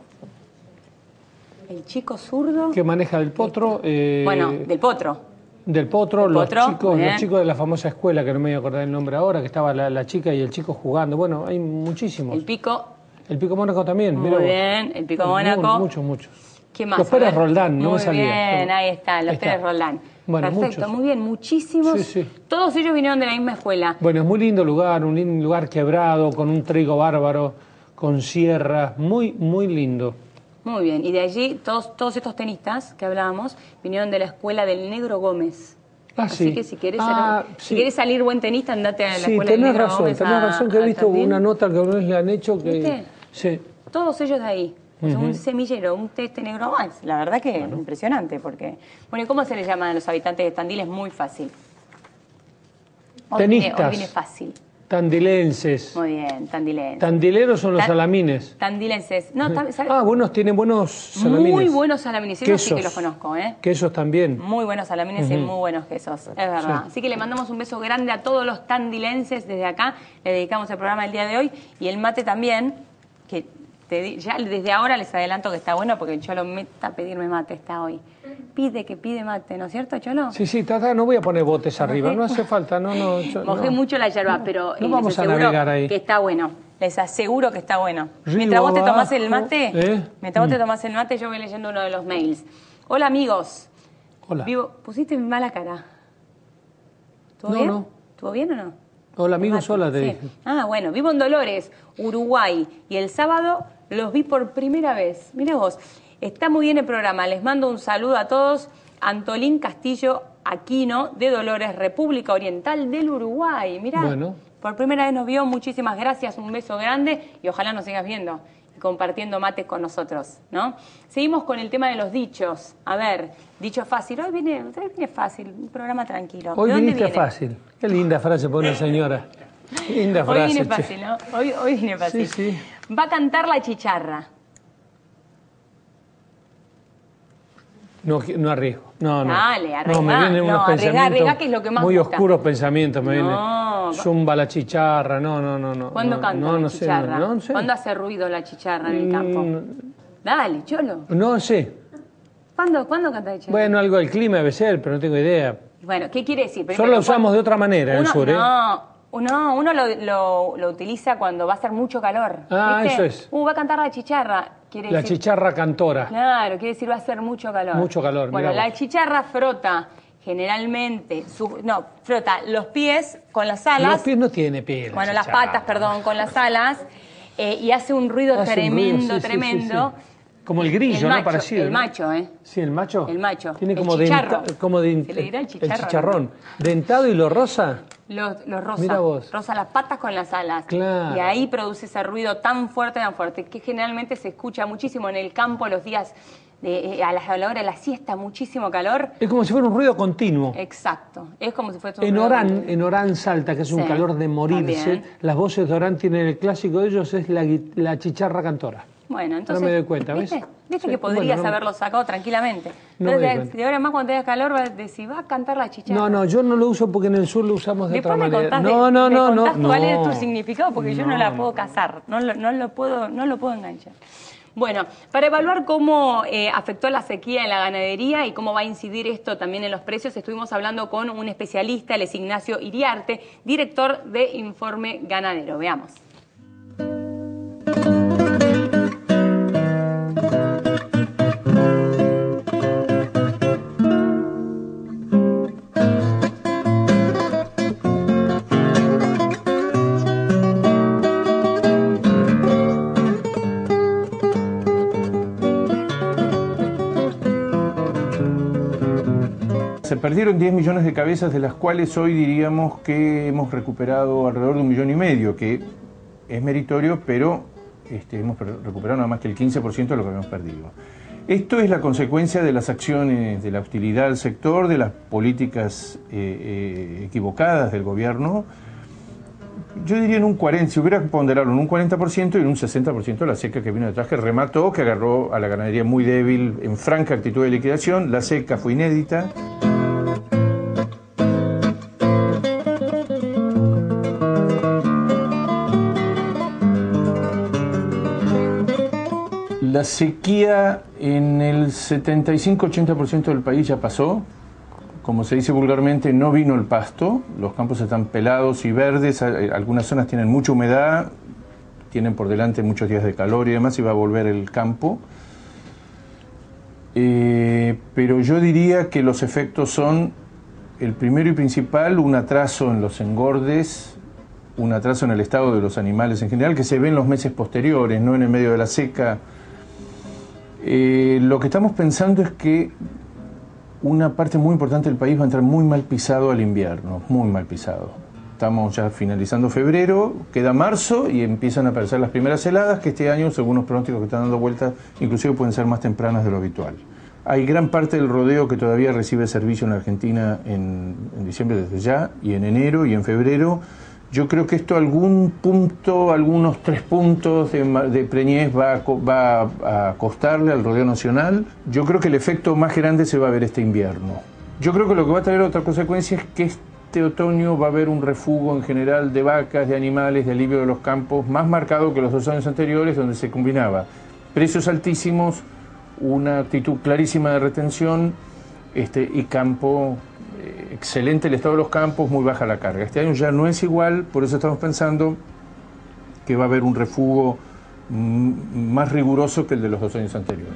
El chico zurdo. que maneja Del Potro. eh, Bueno, del Potro. Del Potro, Del los, Potro, chicos, bien. los chicos de la famosa escuela, que no me voy a acordar el nombre ahora, que estaba la, la chica y el chico jugando. Bueno, hay muchísimos. El Pico. El Pico Mónaco también. Muy mirá vos. bien, el Pico Mu- Mónaco. Muchos, muchos. ¿Qué más? Los A Pérez ver. Roldán, no muy me salía. bien, ahí está, los Ahí está. Pérez Roldán. Bueno, Perfecto, muchos. muy bien, muchísimos. Sí, sí. Todos ellos vinieron de la misma escuela. Bueno, es muy lindo lugar, un lindo lugar quebrado, con un trigo bárbaro, con sierras, muy, muy lindo. Muy bien, y de allí todos, todos estos tenistas que hablábamos vinieron de la escuela del Negro Gómez. Ah, Así sí. que si querés, Ah, ser, si sí. querés salir buen tenista, andate a la Sí, escuela del tenés Negro razón, Gómez. tenés a- razón que he a visto Tandil. una nota que algunos le han hecho que... ¿Viste? Sí. Todos ellos de ahí. O sea, Ujú. un semillero, un teste negro más. La verdad que impresionante, porque... Bueno, ¿y cómo se le llaman a los habitantes de Tandil? Es muy fácil. Hoy viene- Tenistas. hoy viene fácil. Tandilenses. Muy bien, tandilenses. Tandileros son los Ta- salamines. Tandilenses. No, tam- ¿sabes? Ah, buenos, tienen buenos salamines. Muy buenos salamines. Esos sí que Quesos. los conozco, ¿eh? Quesos también. Muy buenos salamines y Ujú. muy buenos quesos, es verdad. Sí. Así que le mandamos un beso grande a todos los tandilenses desde acá. Le dedicamos el programa el día de hoy. Y el mate también, que te di- ya desde ahora les adelanto que está bueno porque el Cholo meta a pedirme mate está hoy. Pide que pide mate, ¿no es cierto, Cholo? Sí, sí, tata, no voy a poner botes arriba, no hace falta, no, no. yo- Mojé no. mucho la yerba, pero no eh, vamos les a aseguro navegar ahí. que está bueno. Les aseguro que está bueno. Río Mientras vos te tomás el abajo, mate, ¿eh? mientras vos te Mm. tomás el mate, yo voy leyendo uno de los mails. Hola, amigos. Hola. Vivo, pusiste mala cara. ¿Estuvo No, bien? no. ¿Estuvo bien o no? Hola, amigos, Mate, hola, te sí. dije. Ah, bueno, vivo en Dolores, Uruguay, y el sábado los vi por primera vez. Mira vos, está muy bien el programa. Les mando un saludo a todos. Antolín Castillo Aquino, de Dolores, República Oriental del Uruguay. Mirá, Bueno. por primera vez nos vio. Muchísimas gracias, un beso grande y ojalá nos sigas viendo y compartiendo mates con nosotros, ¿no? Seguimos con el tema de los dichos. A ver, dicho fácil. Hoy viene, hoy viene fácil, un programa tranquilo. Hoy ¿De dónde viniste viene? fácil. Qué linda frase pone una señora. Linda Hoy frase. viene che. fácil, ¿no? Hoy, hoy viene fácil. Sí, sí. Va a cantar la chicharra. No, no arriesgo. No, no. Dale, No, arriesgá. me vienen No, unos arriesgá, pensamientos arriesgá, que es lo que más muy gusta. oscuros pensamientos. Me No, viene zumba la chicharra. No, no, no, no. ¿Cuándo no, canta no, la no sé, chicharra? no, no sé. ¿Cuándo hace ruido la chicharra en el campo? Mm, Dale, Cholo. No sé. ¿Cuándo, ¿cuándo canta la chicharra? Bueno, algo del clima debe ser, pero no tengo idea. Bueno, ¿qué quiere decir? Solo lo usamos de otra manera en el Uno- sur, ¿eh? No, uno, uno lo, lo- lo utiliza cuando va a hacer mucho calor. Ah, ¿viste? eso es. Uh, va a cantar la chicharra. Quiere La decir, chicharra cantora. Claro, quiere decir va a hacer mucho calor. Mucho calor, Bueno, mirá la vos. chicharra frota generalmente, su- no, frota los pies con las alas. Los pies no tiene piel. Bueno, las patas, perdón, con las alas. eh, y hace un ruido Hace un tremendo, ruido, sí, sí, tremendo. sí, sí. Como el grillo, El ¿no? macho, Parecido. el ¿no? macho, ¿eh? Sí, el macho. El macho. Tiene El como, chicharro. denta- como de- Se le dirá el chicharro, chicharrón. Dentado y lo rosa. Los, los rosa. Mira vos. Rosa las patas con las alas. Claro. Y ahí produce ese ruido tan fuerte, tan fuerte, que generalmente se escucha muchísimo en el campo los días, de, eh, a, la, a la hora de la siesta, muchísimo calor. Es como si fuera un ruido continuo. Exacto. Es como si fuese un En ruido Orán, continuo. en Orán Salta, que es un Sí, calor de morirse, también. las voces de Orán tienen el clásico de ellos, es la, gui- la chicharra cantora. Bueno, entonces. me doy cuenta, ¿ves? ¿Viste? ¿Viste Sí, que podrías bueno, no- haberlo sacado tranquilamente? No me Entonces, doy cuenta. de ahora en más cuando tengas calor, vas a decir, va a cantar la chicharra. No, no, yo no lo uso porque en el sur lo usamos de Después otra me manera. contás, No, de- no, me no, no, contás cuál es tu no. significado, porque yo no No, la no. puedo cazar, no, lo- no, lo puedo, no lo puedo enganchar. Bueno, para evaluar cómo eh, afectó la sequía en la ganadería y cómo va a incidir esto también en los precios, estuvimos hablando con un especialista, él es Ignacio Iriarte, director de Informe Ganadero. Veamos. Se perdieron diez millones de cabezas, de las cuales hoy diríamos que hemos recuperado alrededor de un millón y medio, que es meritorio, pero este, hemos recuperado nada más que el quince por ciento de lo que habíamos perdido. Esto es la consecuencia de las acciones, de la hostilidad al sector, de las políticas eh, eh, equivocadas del gobierno. Yo diría en un cuarenta por ciento, si hubiera que ponderarlo en un cuarenta por ciento y en un sesenta por ciento la seca que vino detrás, que remató, que agarró a la ganadería muy débil, en franca actitud de liquidación. La seca fue inédita. La sequía en el setenta y cinco a ochenta por ciento del país ya pasó. Como se dice vulgarmente, no vino el pasto. Los campos están pelados y verdes. Algunas zonas tienen mucha humedad, tienen por delante muchos días de calor y demás, y va a volver el campo. Eh, pero yo diría que los efectos son, el primero y principal, un atraso en los engordes, un atraso en el estado de los animales en general, que se ve en los meses posteriores, no en el medio de la seca. Eh, lo que estamos pensando es que una parte muy importante del país va a entrar muy mal pisado al invierno, muy mal pisado. Estamos ya finalizando febrero, queda marzo y empiezan a aparecer las primeras heladas, que este año, según los pronósticos que están dando vueltas, inclusive pueden ser más tempranas de lo habitual. Hay gran parte del rodeo que todavía recibe servicio en la Argentina en, en diciembre desde ya, y en enero y en febrero. Yo creo que esto algún punto, algunos tres puntos de, de preñez va a, va a costarle al rodeo nacional. Yo creo que el efecto más grande se va a ver este invierno. Yo creo que lo que va a traer otra consecuencia es que este otoño va a haber un refugo en general de vacas, de animales, de alivio de los campos, más marcado que los dos años anteriores, donde se combinaba precios altísimos, una actitud clarísima de retención este, y campo. Excelente el estado de los campos, muy baja la carga. Este año ya no es igual, por eso estamos pensando que va a haber un refugo más riguroso que el de los dos años anteriores.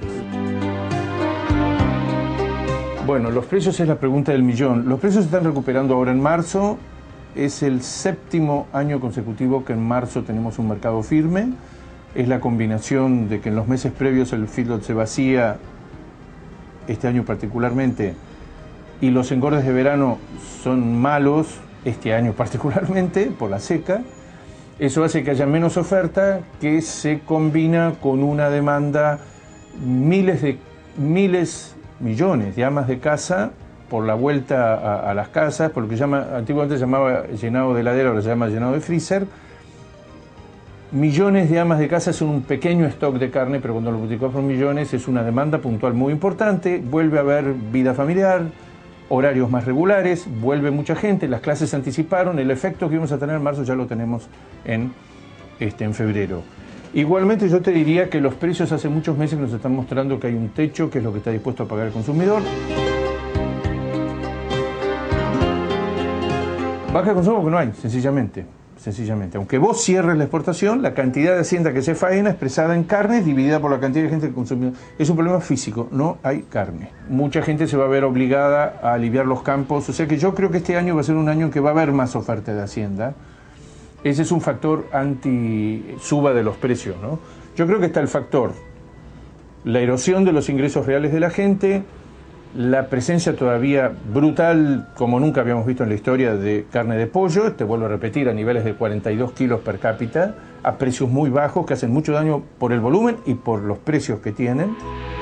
Bueno, los precios es la pregunta del millón. Los precios se están recuperando ahora en marzo. Es el séptimo año consecutivo que en marzo tenemos un mercado firme. Es la combinación de que en los meses previos el feedlot se vacía, este año particularmente, y los engordes de verano son malos, este año particularmente, por la seca. Eso hace que haya menos oferta, que se combina con una demanda, miles de miles, millones de amas de casa por la vuelta a, a las casas, por lo que llama, antiguamente se llamaba llenado de heladera, ahora se llama llenado de freezer. Millones de amas de casa son un pequeño stock de carne, pero cuando lo multiplicamos por millones es una demanda puntual muy importante. Vuelve a haber vida familiar, horarios más regulares, vuelve mucha gente, las clases se anticiparon, el efecto que íbamos a tener en marzo ya lo tenemos en, este, en febrero. Igualmente yo te diría que los precios hace muchos meses nos están mostrando que hay un techo, que es lo que está dispuesto a pagar el consumidor. Baja de consumo que no hay, sencillamente. Sencillamente, aunque vos cierres la exportación, la cantidad de hacienda que se faena expresada en carne dividida por la cantidad de gente que consume. Es un problema físico, no hay carne. Mucha gente se va a ver obligada a aliviar los campos, o sea que yo creo que este año va a ser un año en que va a haber más oferta de hacienda. Ese es un factor anti-suba de los precios, ¿no? Yo creo que está el factor, la erosión de los ingresos reales de la gente, la presencia todavía brutal, como nunca habíamos visto en la historia, de carne de pollo, te vuelvo a repetir, a niveles de cuarenta y dos kilos per cápita, a precios muy bajos que hacen mucho daño por el volumen y por los precios que tienen.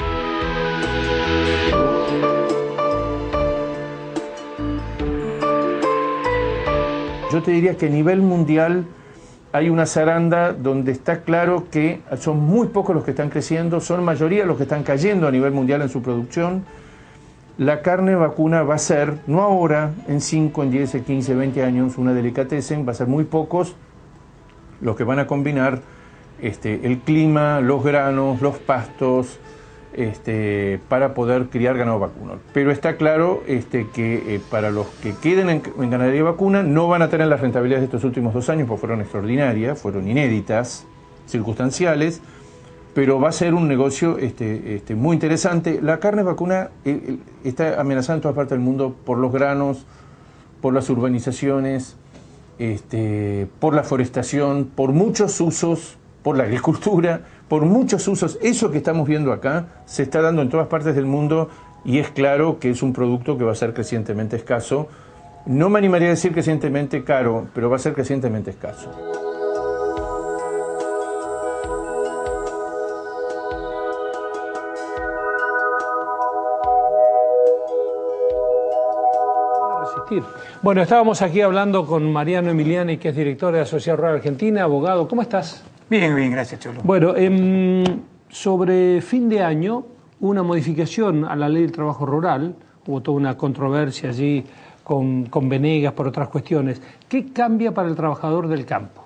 Yo te diría que a nivel mundial hay una zaranda donde está claro que son muy pocos los que están creciendo, son mayoría los que están cayendo a nivel mundial en su producción. La carne vacuna va a ser, no ahora, en cinco, en diez, en quince, veinte años, una delicatessen, va a ser muy pocos los que van a combinar este, el clima, los granos, los pastos, este, para poder criar ganado vacuno. Pero está claro este, que eh, para los que queden en, en ganadería vacuna no van a tener las rentabilidades de estos últimos dos años, porque fueron extraordinarias, fueron inéditas, circunstanciales, pero va a ser un negocio este, este, muy interesante. La carne vacuna eh, está amenazada en todas partes del mundo por los granos, por las urbanizaciones, este, por la forestación, por muchos usos, por la agricultura, por muchos usos. Eso que estamos viendo acá se está dando en todas partes del mundo y es claro que es un producto que va a ser crecientemente escaso. No me animaría a decir crecientemente caro, pero va a ser crecientemente escaso. resistir. Bueno, estábamos aquí hablando con Mariano Emiliani, que es director de la Sociedad Rural Argentina, abogado. ¿Cómo estás? Bien, bien, gracias, Cholo. Bueno, eh, sobre fin de año, una modificación a la ley del trabajo rural, hubo toda una controversia allí con, con Venegas por otras cuestiones. ¿Qué cambia para el trabajador del campo?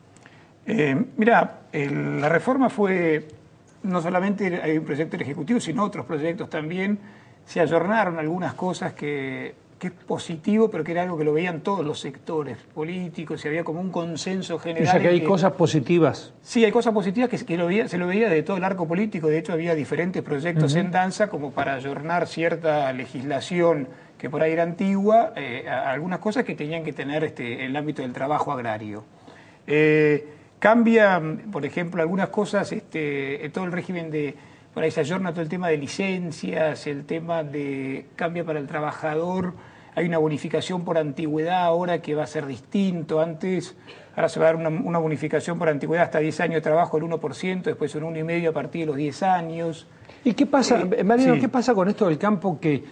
Eh, mira, el, la reforma fue, no solamente hay un proyecto del Ejecutivo, sino otros proyectos también. Se ayornaron algunas cosas que, que es positivo, pero que era algo que lo veían todos los sectores políticos y había como un consenso general. O sea que hay que, cosas positivas. Sí, hay cosas positivas que, que lo veía, se lo veía de todo el arco político. De hecho, había diferentes proyectos uh-huh. en danza como para ayornar cierta legislación que por ahí era antigua, eh, a algunas cosas que tenían que tener este, el ámbito del trabajo agrario. Eh, cambia, por ejemplo, algunas cosas, este, todo el régimen de... Por ahí se ayorna todo el tema de licencias, el tema de cambia para el trabajador, hay una bonificación por antigüedad ahora que va a ser distinto. Antes, ahora se va a dar una, una bonificación por antigüedad hasta diez años de trabajo, el uno por ciento, después un uno coma cinco por ciento a partir de los diez años. ¿Y qué pasa, eh, Mariano, sí. qué pasa con esto del campo que,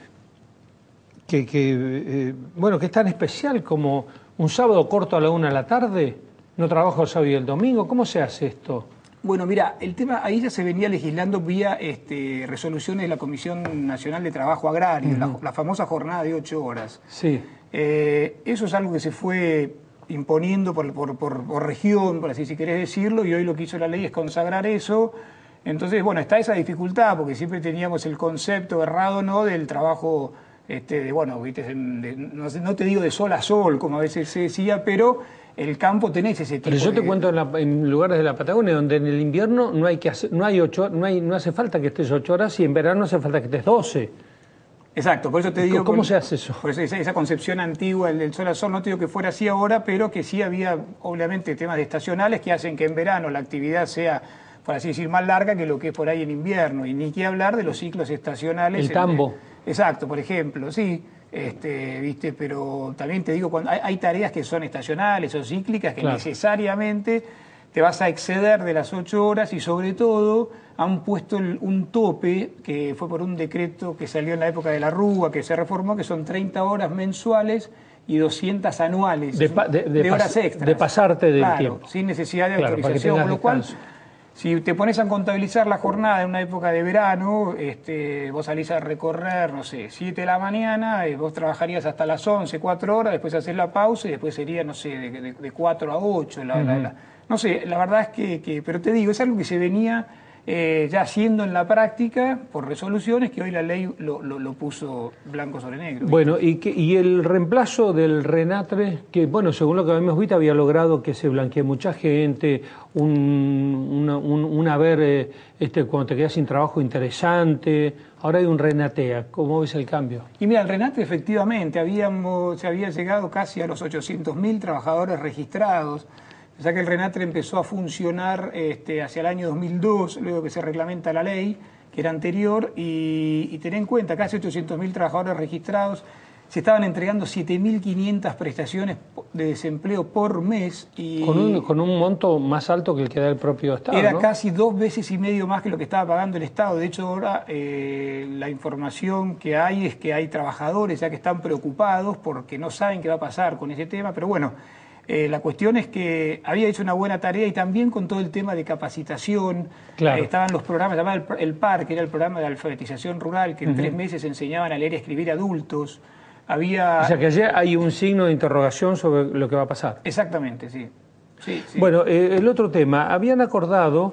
que, que eh, bueno, que es tan especial como un sábado corto a la una de la tarde? ¿No trabajo el sábado y el domingo? ¿Cómo se hace esto? Bueno, mira, el tema ahí ya se venía legislando vía este, resoluciones de la Comisión Nacional de Trabajo Agrario, uh-huh. la, la famosa jornada de ocho horas. Sí. Eh, eso es algo que se fue imponiendo por, por, por, por región, por así si querés decirlo, y hoy lo que hizo la ley es consagrar eso. Entonces, bueno, está esa dificultad, porque siempre teníamos el concepto errado, ¿no?, del trabajo, este, de, bueno, ¿viste? De, no, no te digo de sol a sol, como a veces se decía, pero... el campo tenés ese tipo. Pero yo te de... cuento en, la, en lugares de la Patagonia donde en el invierno no hay que hacer, no hay ocho, no hay, no hace falta que estés ocho horas y en verano hace falta que estés doce. Exacto, por eso te digo. ¿Cómo con, se hace eso? Por eso esa, esa concepción antigua del sol a sol, no te digo que fuera así ahora, pero que sí había obviamente temas estacionales que hacen que en verano la actividad sea, por así decir, más larga que lo que es por ahí en invierno. Y ni que hablar de los ciclos estacionales. El tambo. En, exacto, por ejemplo, sí. Este, viste, pero también te digo, cuando hay, hay tareas que son estacionales o cíclicas que claro. necesariamente te vas a exceder de las ocho horas y sobre todo han puesto el, un tope que fue por un decreto que salió en la época de la Rúa, que se reformó, que son treinta horas mensuales y doscientas anuales de, de, de, de horas extras. De pasarte del claro, tiempo. Sin necesidad de claro, autorización, con lo cual... Si te pones a contabilizar la jornada en una época de verano, este, vos salís a recorrer, no sé, siete de la mañana, eh, vos trabajarías hasta las once, cuatro horas, después haces la pausa y después sería, no sé, de, de, de cuatro a ocho. La, uh-huh. la, la, no sé, la verdad es que, que, pero te digo, es algo que se venía eh, ya haciendo en la práctica por resoluciones que hoy la ley lo, lo, lo puso blanco sobre negro. ¿Viste? Bueno, y, que, y el reemplazo del RENATRE, que bueno, según lo que habíamos visto, había logrado que se blanquee mucha gente, un, una, un, un haber, eh, este, cuando te quedas sin trabajo, interesante. Ahora hay un RENATEA. ¿Cómo ves el cambio? Y mira, el RENATRE efectivamente, habíamos, se había llegado casi a los ochocientos mil trabajadores registrados. O sea que el RENATRE empezó a funcionar este, hacia el año dos mil dos, luego que se reglamenta la ley, que era anterior, y, y ten en cuenta, casi ochocientos mil trabajadores registrados, se estaban entregando siete mil quinientas prestaciones de desempleo por mes. Y con, un, con un monto más alto que el que da el propio Estado, era ¿no? casi dos veces y medio más que lo que estaba pagando el Estado. De hecho, ahora eh, la información que hay es que hay trabajadores ya que están preocupados porque no saben qué va a pasar con ese tema, pero bueno... Eh, la cuestión es que había hecho una buena tarea y también con todo el tema de capacitación. Claro. Eh, estaban los programas, llamaba el, el P A R, que era el programa de alfabetización rural, que en uh-huh. tres meses enseñaban a leer y escribir adultos. Había... O sea que allí hay un signo de interrogación sobre lo que va a pasar. Exactamente, sí. sí, sí. Bueno, eh, el otro tema, habían acordado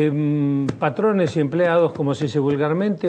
eh, patrones y empleados, como se dice vulgarmente,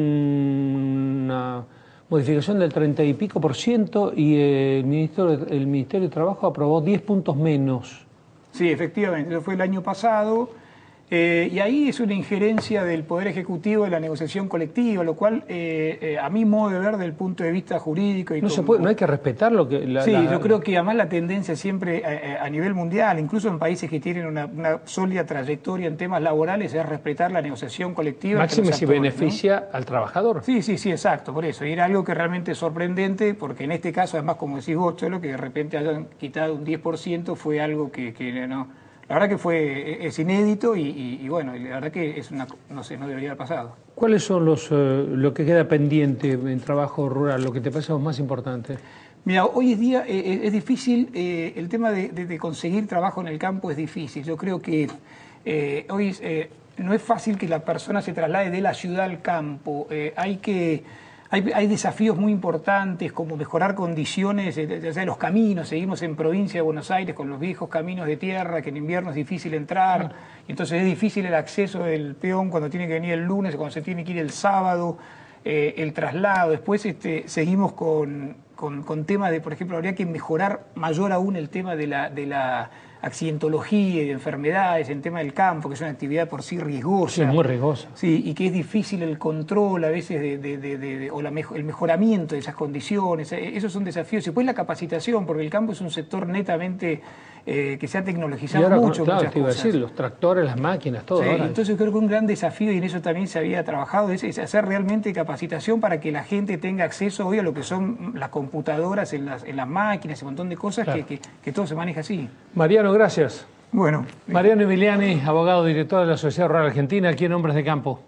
un, una... modificación del treinta y pico por ciento y el Ministerio, el Ministerio de Trabajo aprobó diez puntos menos. Sí, efectivamente, eso fue el año pasado. Eh, y ahí es una injerencia del Poder Ejecutivo en la negociación colectiva, lo cual, eh, eh, a mi modo de ver, desde el punto de vista jurídico... Y no, como, se puede, no hay que respetar lo que... La, sí, la, yo creo que además la tendencia siempre a, a nivel mundial, incluso en países que tienen una, una sólida trayectoria en temas laborales, es respetar la negociación colectiva. Máxime si beneficia, ¿no?, al trabajador. Sí, sí, sí, exacto, por eso. Y era algo que realmente es sorprendente, porque en este caso, además, como decís vos, Cholo, que de repente hayan quitado un diez por ciento fue algo que, que no... La verdad que fue, es inédito y, y, y bueno, la verdad que es una, no sé, no debería haber pasado. ¿Cuáles son los, eh, lo que queda pendiente en trabajo rural, lo que te parece más importante? Mira, hoy en día eh, es difícil, eh, el tema de, de, de conseguir trabajo en el campo es difícil. Yo creo que eh, hoy eh, no es fácil que la persona se traslade de la ciudad al campo. Eh, hay que... Hay, hay desafíos muy importantes como mejorar condiciones de, de, de los caminos. Seguimos en provincia de Buenos Aires con los viejos caminos de tierra, que en invierno es difícil entrar, y entonces es difícil el acceso del peón cuando tiene que venir el lunes o cuando se tiene que ir el sábado, eh, el traslado. Después este, seguimos con, con, con temas de, por ejemplo, habría que mejorar mayor aún el tema de la... De la accidentología y de enfermedades en tema del campo, que es una actividad por sí riesgosa. Sí, muy riesgosa. Sí, y que es difícil el control a veces de, de, de, de, de, o la mejo, el mejoramiento de esas condiciones. Esos son desafíos. Y después la capacitación, porque el campo es un sector netamente eh, que se ha tecnologizado y ahora, mucho. Claro, muchas te iba a cosas. decir, los tractores, las máquinas, todo. Sí, ahora. Entonces creo que un gran desafío, y en eso también se había trabajado, es, es hacer realmente capacitación para que la gente tenga acceso hoy a lo que son las computadoras en las, en las máquinas, un montón de cosas, claro. que, que, que todo se maneja así. Mariano, gracias. Bueno. Mariano Emiliani, abogado director de la Sociedad Rural Argentina, aquí en Hombres de Campo.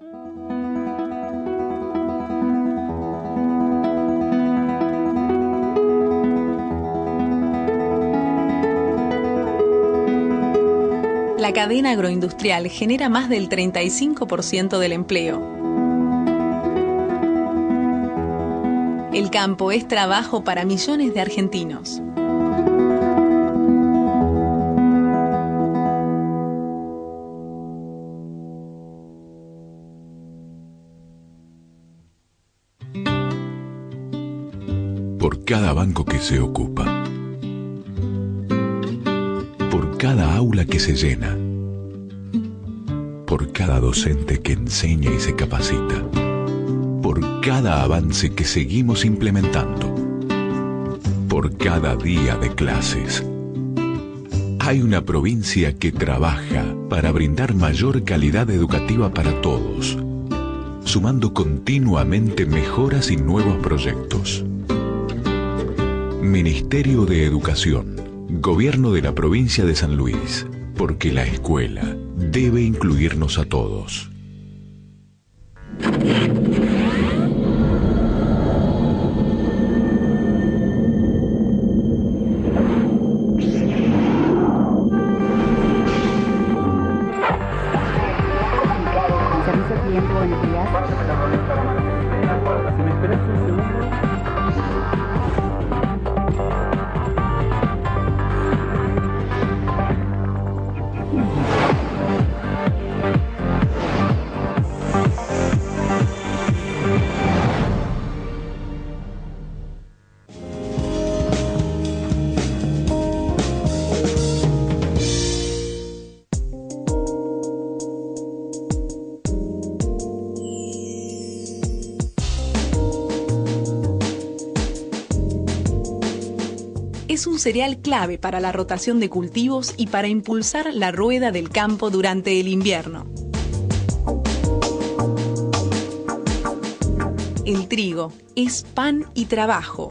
La cadena agroindustrial genera más del treinta y cinco por ciento del empleo. El campo es trabajo para millones de argentinos. Por cada banco que se ocupa, por cada aula que se llena, por cada docente que enseña y se capacita, por cada avance que seguimos implementando, por cada día de clases, hay una provincia que trabaja para brindar mayor calidad educativa para todos, sumando continuamente mejoras y nuevos proyectos. Ministerio de Educación, Gobierno de la Provincia de San Luis, porque la escuela debe incluirnos a todos. Servicio cliente, buenos días. Si me esperas un segundo. Es un cereal clave para la rotación de cultivos y para impulsar la rueda del campo durante el invierno. El trigo es pan y trabajo.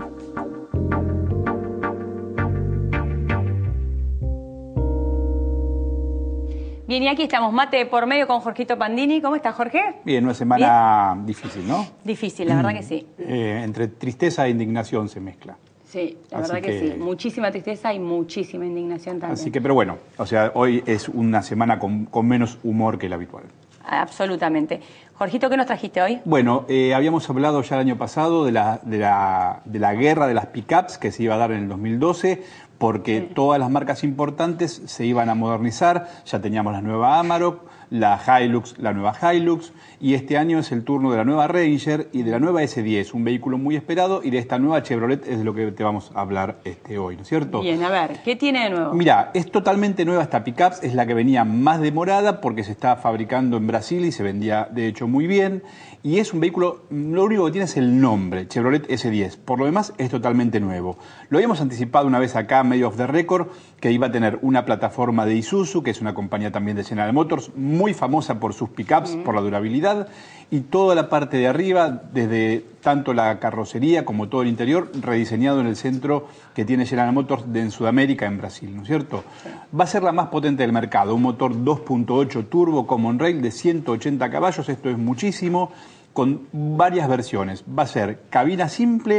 Bien, y aquí estamos, mate por medio con Jorgito Pandini. ¿Cómo está, Jorge? Bien, una semana Bien. difícil, ¿no? Difícil, la verdad que sí. Eh, entre tristeza e indignación se mezcla. Sí, la Así verdad que, que sí. Muchísima tristeza y muchísima indignación también. Así que, pero bueno, o sea, hoy es una semana con, con menos humor que el habitual. Absolutamente. Jorgito, ¿qué nos trajiste hoy? Bueno, eh, habíamos hablado ya el año pasado de la, de la, de la guerra de las pick-ups que se iba a dar en el dos mil doce, porque sí. todas las marcas importantes se iban a modernizar. Ya teníamos la nueva Amarok, la Hilux, la nueva Hilux, y este año es el turno de la nueva Ranger y de la nueva ese diez, un vehículo muy esperado, y de esta nueva Chevrolet es de lo que te vamos a hablar este hoy, ¿no es cierto? Bien, a ver, ¿qué tiene de nuevo? Mira, es totalmente nueva esta pick-up, es la que venía más demorada porque se está fabricando en Brasil y se vendía de hecho muy bien, y es un vehículo, lo único que tiene es el nombre, Chevrolet ese diez, por lo demás es totalmente nuevo. Lo habíamos anticipado una vez acá, medio off the record, que iba a tener una plataforma de Isuzu, que es una compañía también de General Motors, muy famosa por sus pickups, mm. por la durabilidad, y toda la parte de arriba, desde tanto la carrocería como todo el interior, rediseñado en el centro que tiene General Motors de, en Sudamérica, en Brasil, ¿no es cierto? Sí. Va a ser la más potente del mercado, un motor dos punto ocho turbo Common Rail de ciento ochenta caballos, esto es muchísimo, con varias versiones. Va a ser cabina simple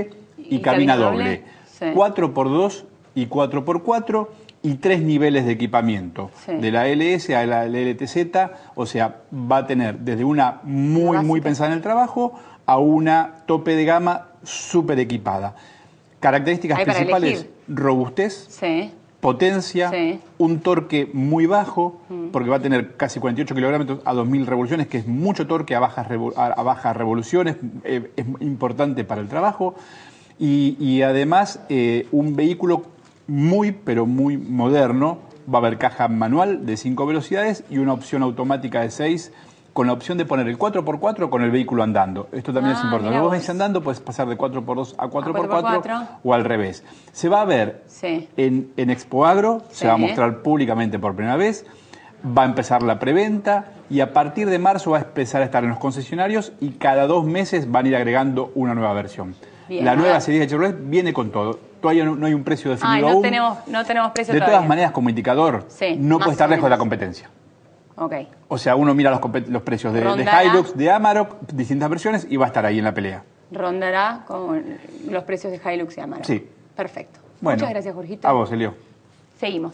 y, y cabina doble. Sí. cuatro por dos y cuatro por cuatro y tres niveles de equipamiento. Sí. De la L S a la L T Z, o sea, va a tener desde una muy, muy pensada en el trabajo a una tope de gama súper equipada. Características principales, robustez, sí. potencia, sí. un torque muy bajo, mm. porque va a tener casi cuarenta y ocho kilogramos a dos mil revoluciones, que es mucho torque a bajas, a, a bajas revoluciones, eh, es importante para el trabajo, y, y además eh, un vehículo muy, pero muy moderno. Va a haber caja manual de cinco velocidades y una opción automática de seis, con la opción de poner el cuatro por cuatro con el vehículo andando. Esto también ah, es importante. Vos vais andando, puedes pasar de cuatro por dos a cuatro por cuatro o al revés. Se va a ver sí. en, en Expo Agro, sí. se va a mostrar públicamente por primera vez, va a empezar la preventa y a partir de marzo va a empezar a estar en los concesionarios y cada dos meses van a ir agregando una nueva versión. Bien, la nueva serie de Chevrolet viene con todo. Todavía no, no hay un precio definido Ay, no aún. Tenemos, no tenemos precio de todavía. todas maneras, como indicador, sí, no puede estar lejos de la competencia. Okay. O sea, uno mira los, los precios de, de Hilux, de Amarok, distintas versiones, y va a estar ahí en la pelea. Rondará con los precios de Hilux y Amarok. Sí. Perfecto. Bueno, muchas gracias, Jorgito. A vos, Elio. Seguimos.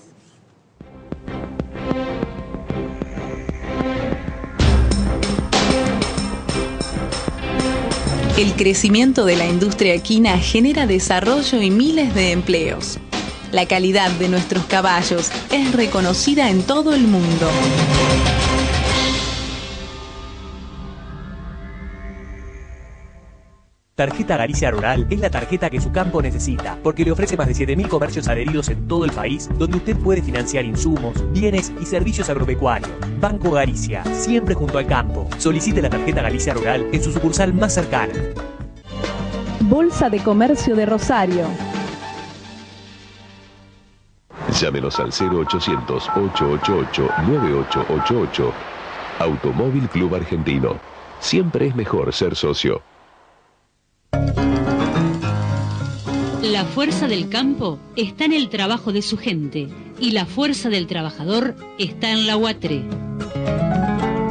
El crecimiento de la industria equina genera desarrollo y miles de empleos. La calidad de nuestros caballos es reconocida en todo el mundo. Tarjeta Galicia Rural es la tarjeta que su campo necesita, porque le ofrece más de siete mil comercios adheridos en todo el país, donde usted puede financiar insumos, bienes y servicios agropecuarios. Banco Galicia, siempre junto al campo. Solicite la tarjeta Galicia Rural en su sucursal más cercana. Bolsa de Comercio de Rosario. Llámenos al cero ochocientos, ocho ocho ocho, nueve ocho ocho ocho. Automóvil Club Argentino. Siempre es mejor ser socio. La fuerza del campo está en el trabajo de su gente y la fuerza del trabajador está en la U A T R E.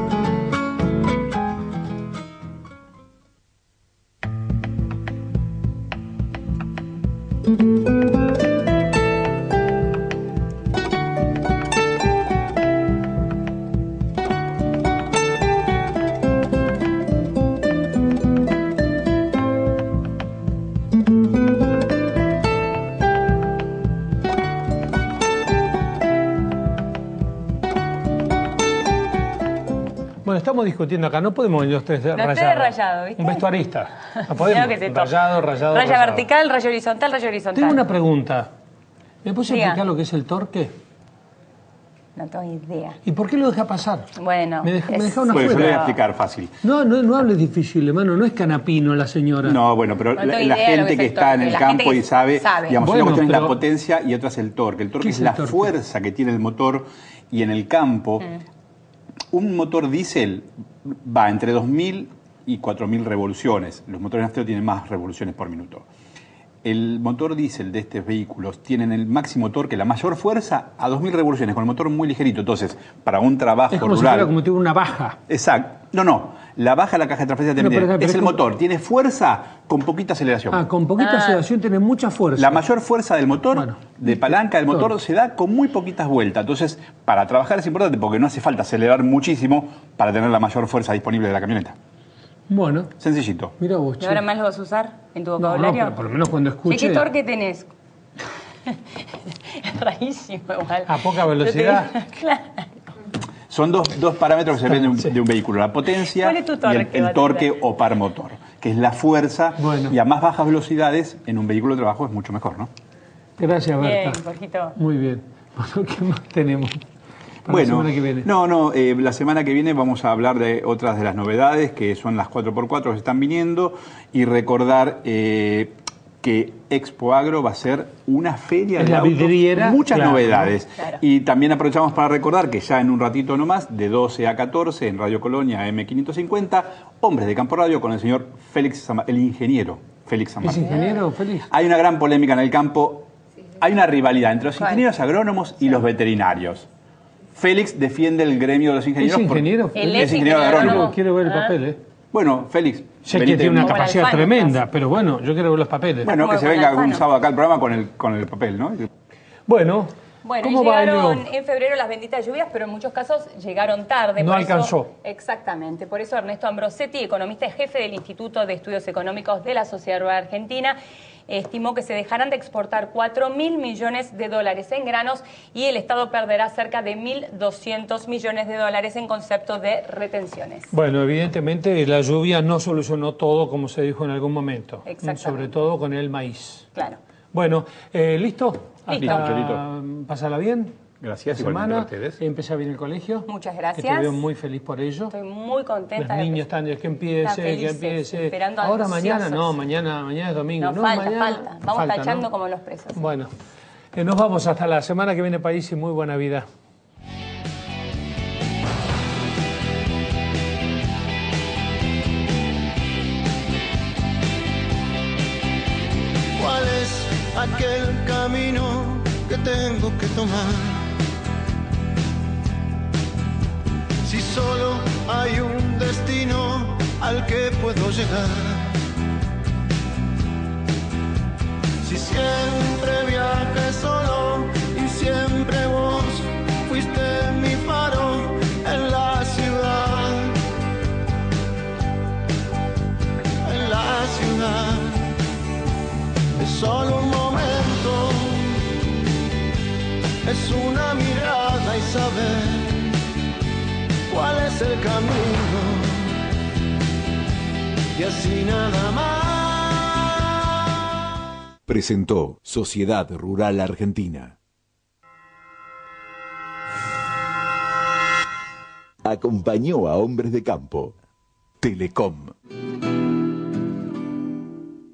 Estamos discutiendo acá, no podemos ir los tres los rayados. Tres rayados, ¿viste? Un vestuarista. No podemos. Que se rayado, rayado, Raya rayado. vertical, rayo horizontal, rayo horizontal. Tengo una pregunta. ¿Me puedes Diga. explicar lo que es el torque? No tengo idea. ¿Y por qué lo deja pasar? Bueno. Me deja, es... me deja una bueno, fuera. Yo le voy a explicar fácil. No, no, no hables difícil, hermano. No es canapino la señora. No, bueno, pero no la, la gente que, que está en el campo y sabe, sabe. digamos, Bueno, una cuestión pero... es la potencia y otra es el torque. El torque es, es el la torque? fuerza que tiene el motor y en el campo. Mm. Un motor diésel va entre dos mil y cuatro mil revoluciones. Los motores nafteros tienen más revoluciones por minuto. El motor diésel de estos vehículos tienen el máximo torque, la mayor fuerza a dos mil revoluciones, con el motor muy ligerito. Entonces, para un trabajo es como rural... si fuera como tuviera una baja. Exacto. No, no. La baja la caja de transferencia también. No, es el como... motor. Tiene fuerza con poquita aceleración. Ah, con poquita ah. aceleración tiene mucha fuerza. La mayor fuerza del motor, bueno, de palanca del motor, todo. se da con muy poquitas vueltas. Entonces, para trabajar es importante porque no hace falta acelerar muchísimo para tener la mayor fuerza disponible de la camioneta. Bueno. Sencillito. Mira vos, ¿Y ahora más lo vas a usar en tu vocabulario? No, no, pero por lo menos cuando escuche... ¿Qué torque tenés? Es rarísimo igual. A poca velocidad. Claro. Son dos, dos parámetros que se ven de un, sí. de un vehículo, la potencia es torque, y el, el torque o par motor, que es la fuerza, bueno. y a más bajas velocidades en un vehículo de trabajo es mucho mejor, ¿no? Gracias, Berta. Bien, Jorgito. Muy bien. Bueno, ¿qué más tenemos? Para bueno, la semana que viene. no, no, eh, la semana que viene vamos a hablar de otras de las novedades, que son las cuatro por cuatro que están viniendo, y recordar eh, que Expo Agro va a ser una feria es de la autos, vidriera, muchas claro, novedades. Claro. Y también aprovechamos para recordar que ya en un ratito nomás, de doce a catorce, en Radio Colonia M quinientos cincuenta, Hombres de Campo Radio con el señor Félix, Samar, el ingeniero Félix Samar. ¿Es ingeniero, Félix? Hay una gran polémica en el campo, hay una rivalidad entre los ingenieros agrónomos y los veterinarios. Félix defiende el gremio de los ingenieros. ¿Es ingeniero? Él es ingeniero agrónomo. Quiero ver el papel, ¿eh? Bueno, Félix. Sé que tiene una capacidad tremenda, pero bueno, yo quiero ver los papeles. Bueno, que se venga algún sábado acá al programa con el, con el papel, ¿no? Bueno. Bueno, ¿Cómo va llegaron en febrero las benditas lluvias, pero en muchos casos llegaron tarde. No por eso- alcanzó. Exactamente. Por eso Ernesto Ambrosetti, economista y jefe del Instituto de Estudios Económicos de la Sociedad Rural Argentina, estimó que se dejarán de exportar cuatro mil millones de dólares en granos y el Estado perderá cerca de mil doscientos millones de dólares en concepto de retenciones. Bueno, evidentemente la lluvia no solucionó todo, como se dijo en algún momento. Exactamente. Sobre todo con el maíz. Claro. Bueno, eh, ¿listo? Listo. Hasta- Chelito. Pásala bien. Gracias, La semana. igualmente para ustedes. Empecé bien el colegio. Muchas Que gracias. te veo muy feliz por ello. Estoy muy contenta. Los de- niños están, que Están empiece, que felices, empiece. esperando Ahora ansiosos. mañana, no, mañana, mañana es domingo. No, falta, mañana, falta. Vamos falta, tachando ¿no? como los presos. Bueno, eh, nos vamos hasta la semana que viene, país, y muy buena vida. ¿Cuál es aquel camino que tengo que tomar? Si solo hay un destino al que puedo llegar. Si siempre viajé solo y siempre vos fuiste mi faro en la ciudad. En la ciudad. Es solo un momento, es una mirada y saber cuál es el camino, y así nada más. Presentó Sociedad Rural Argentina. Acompañó a Hombres de Campo. Telecom.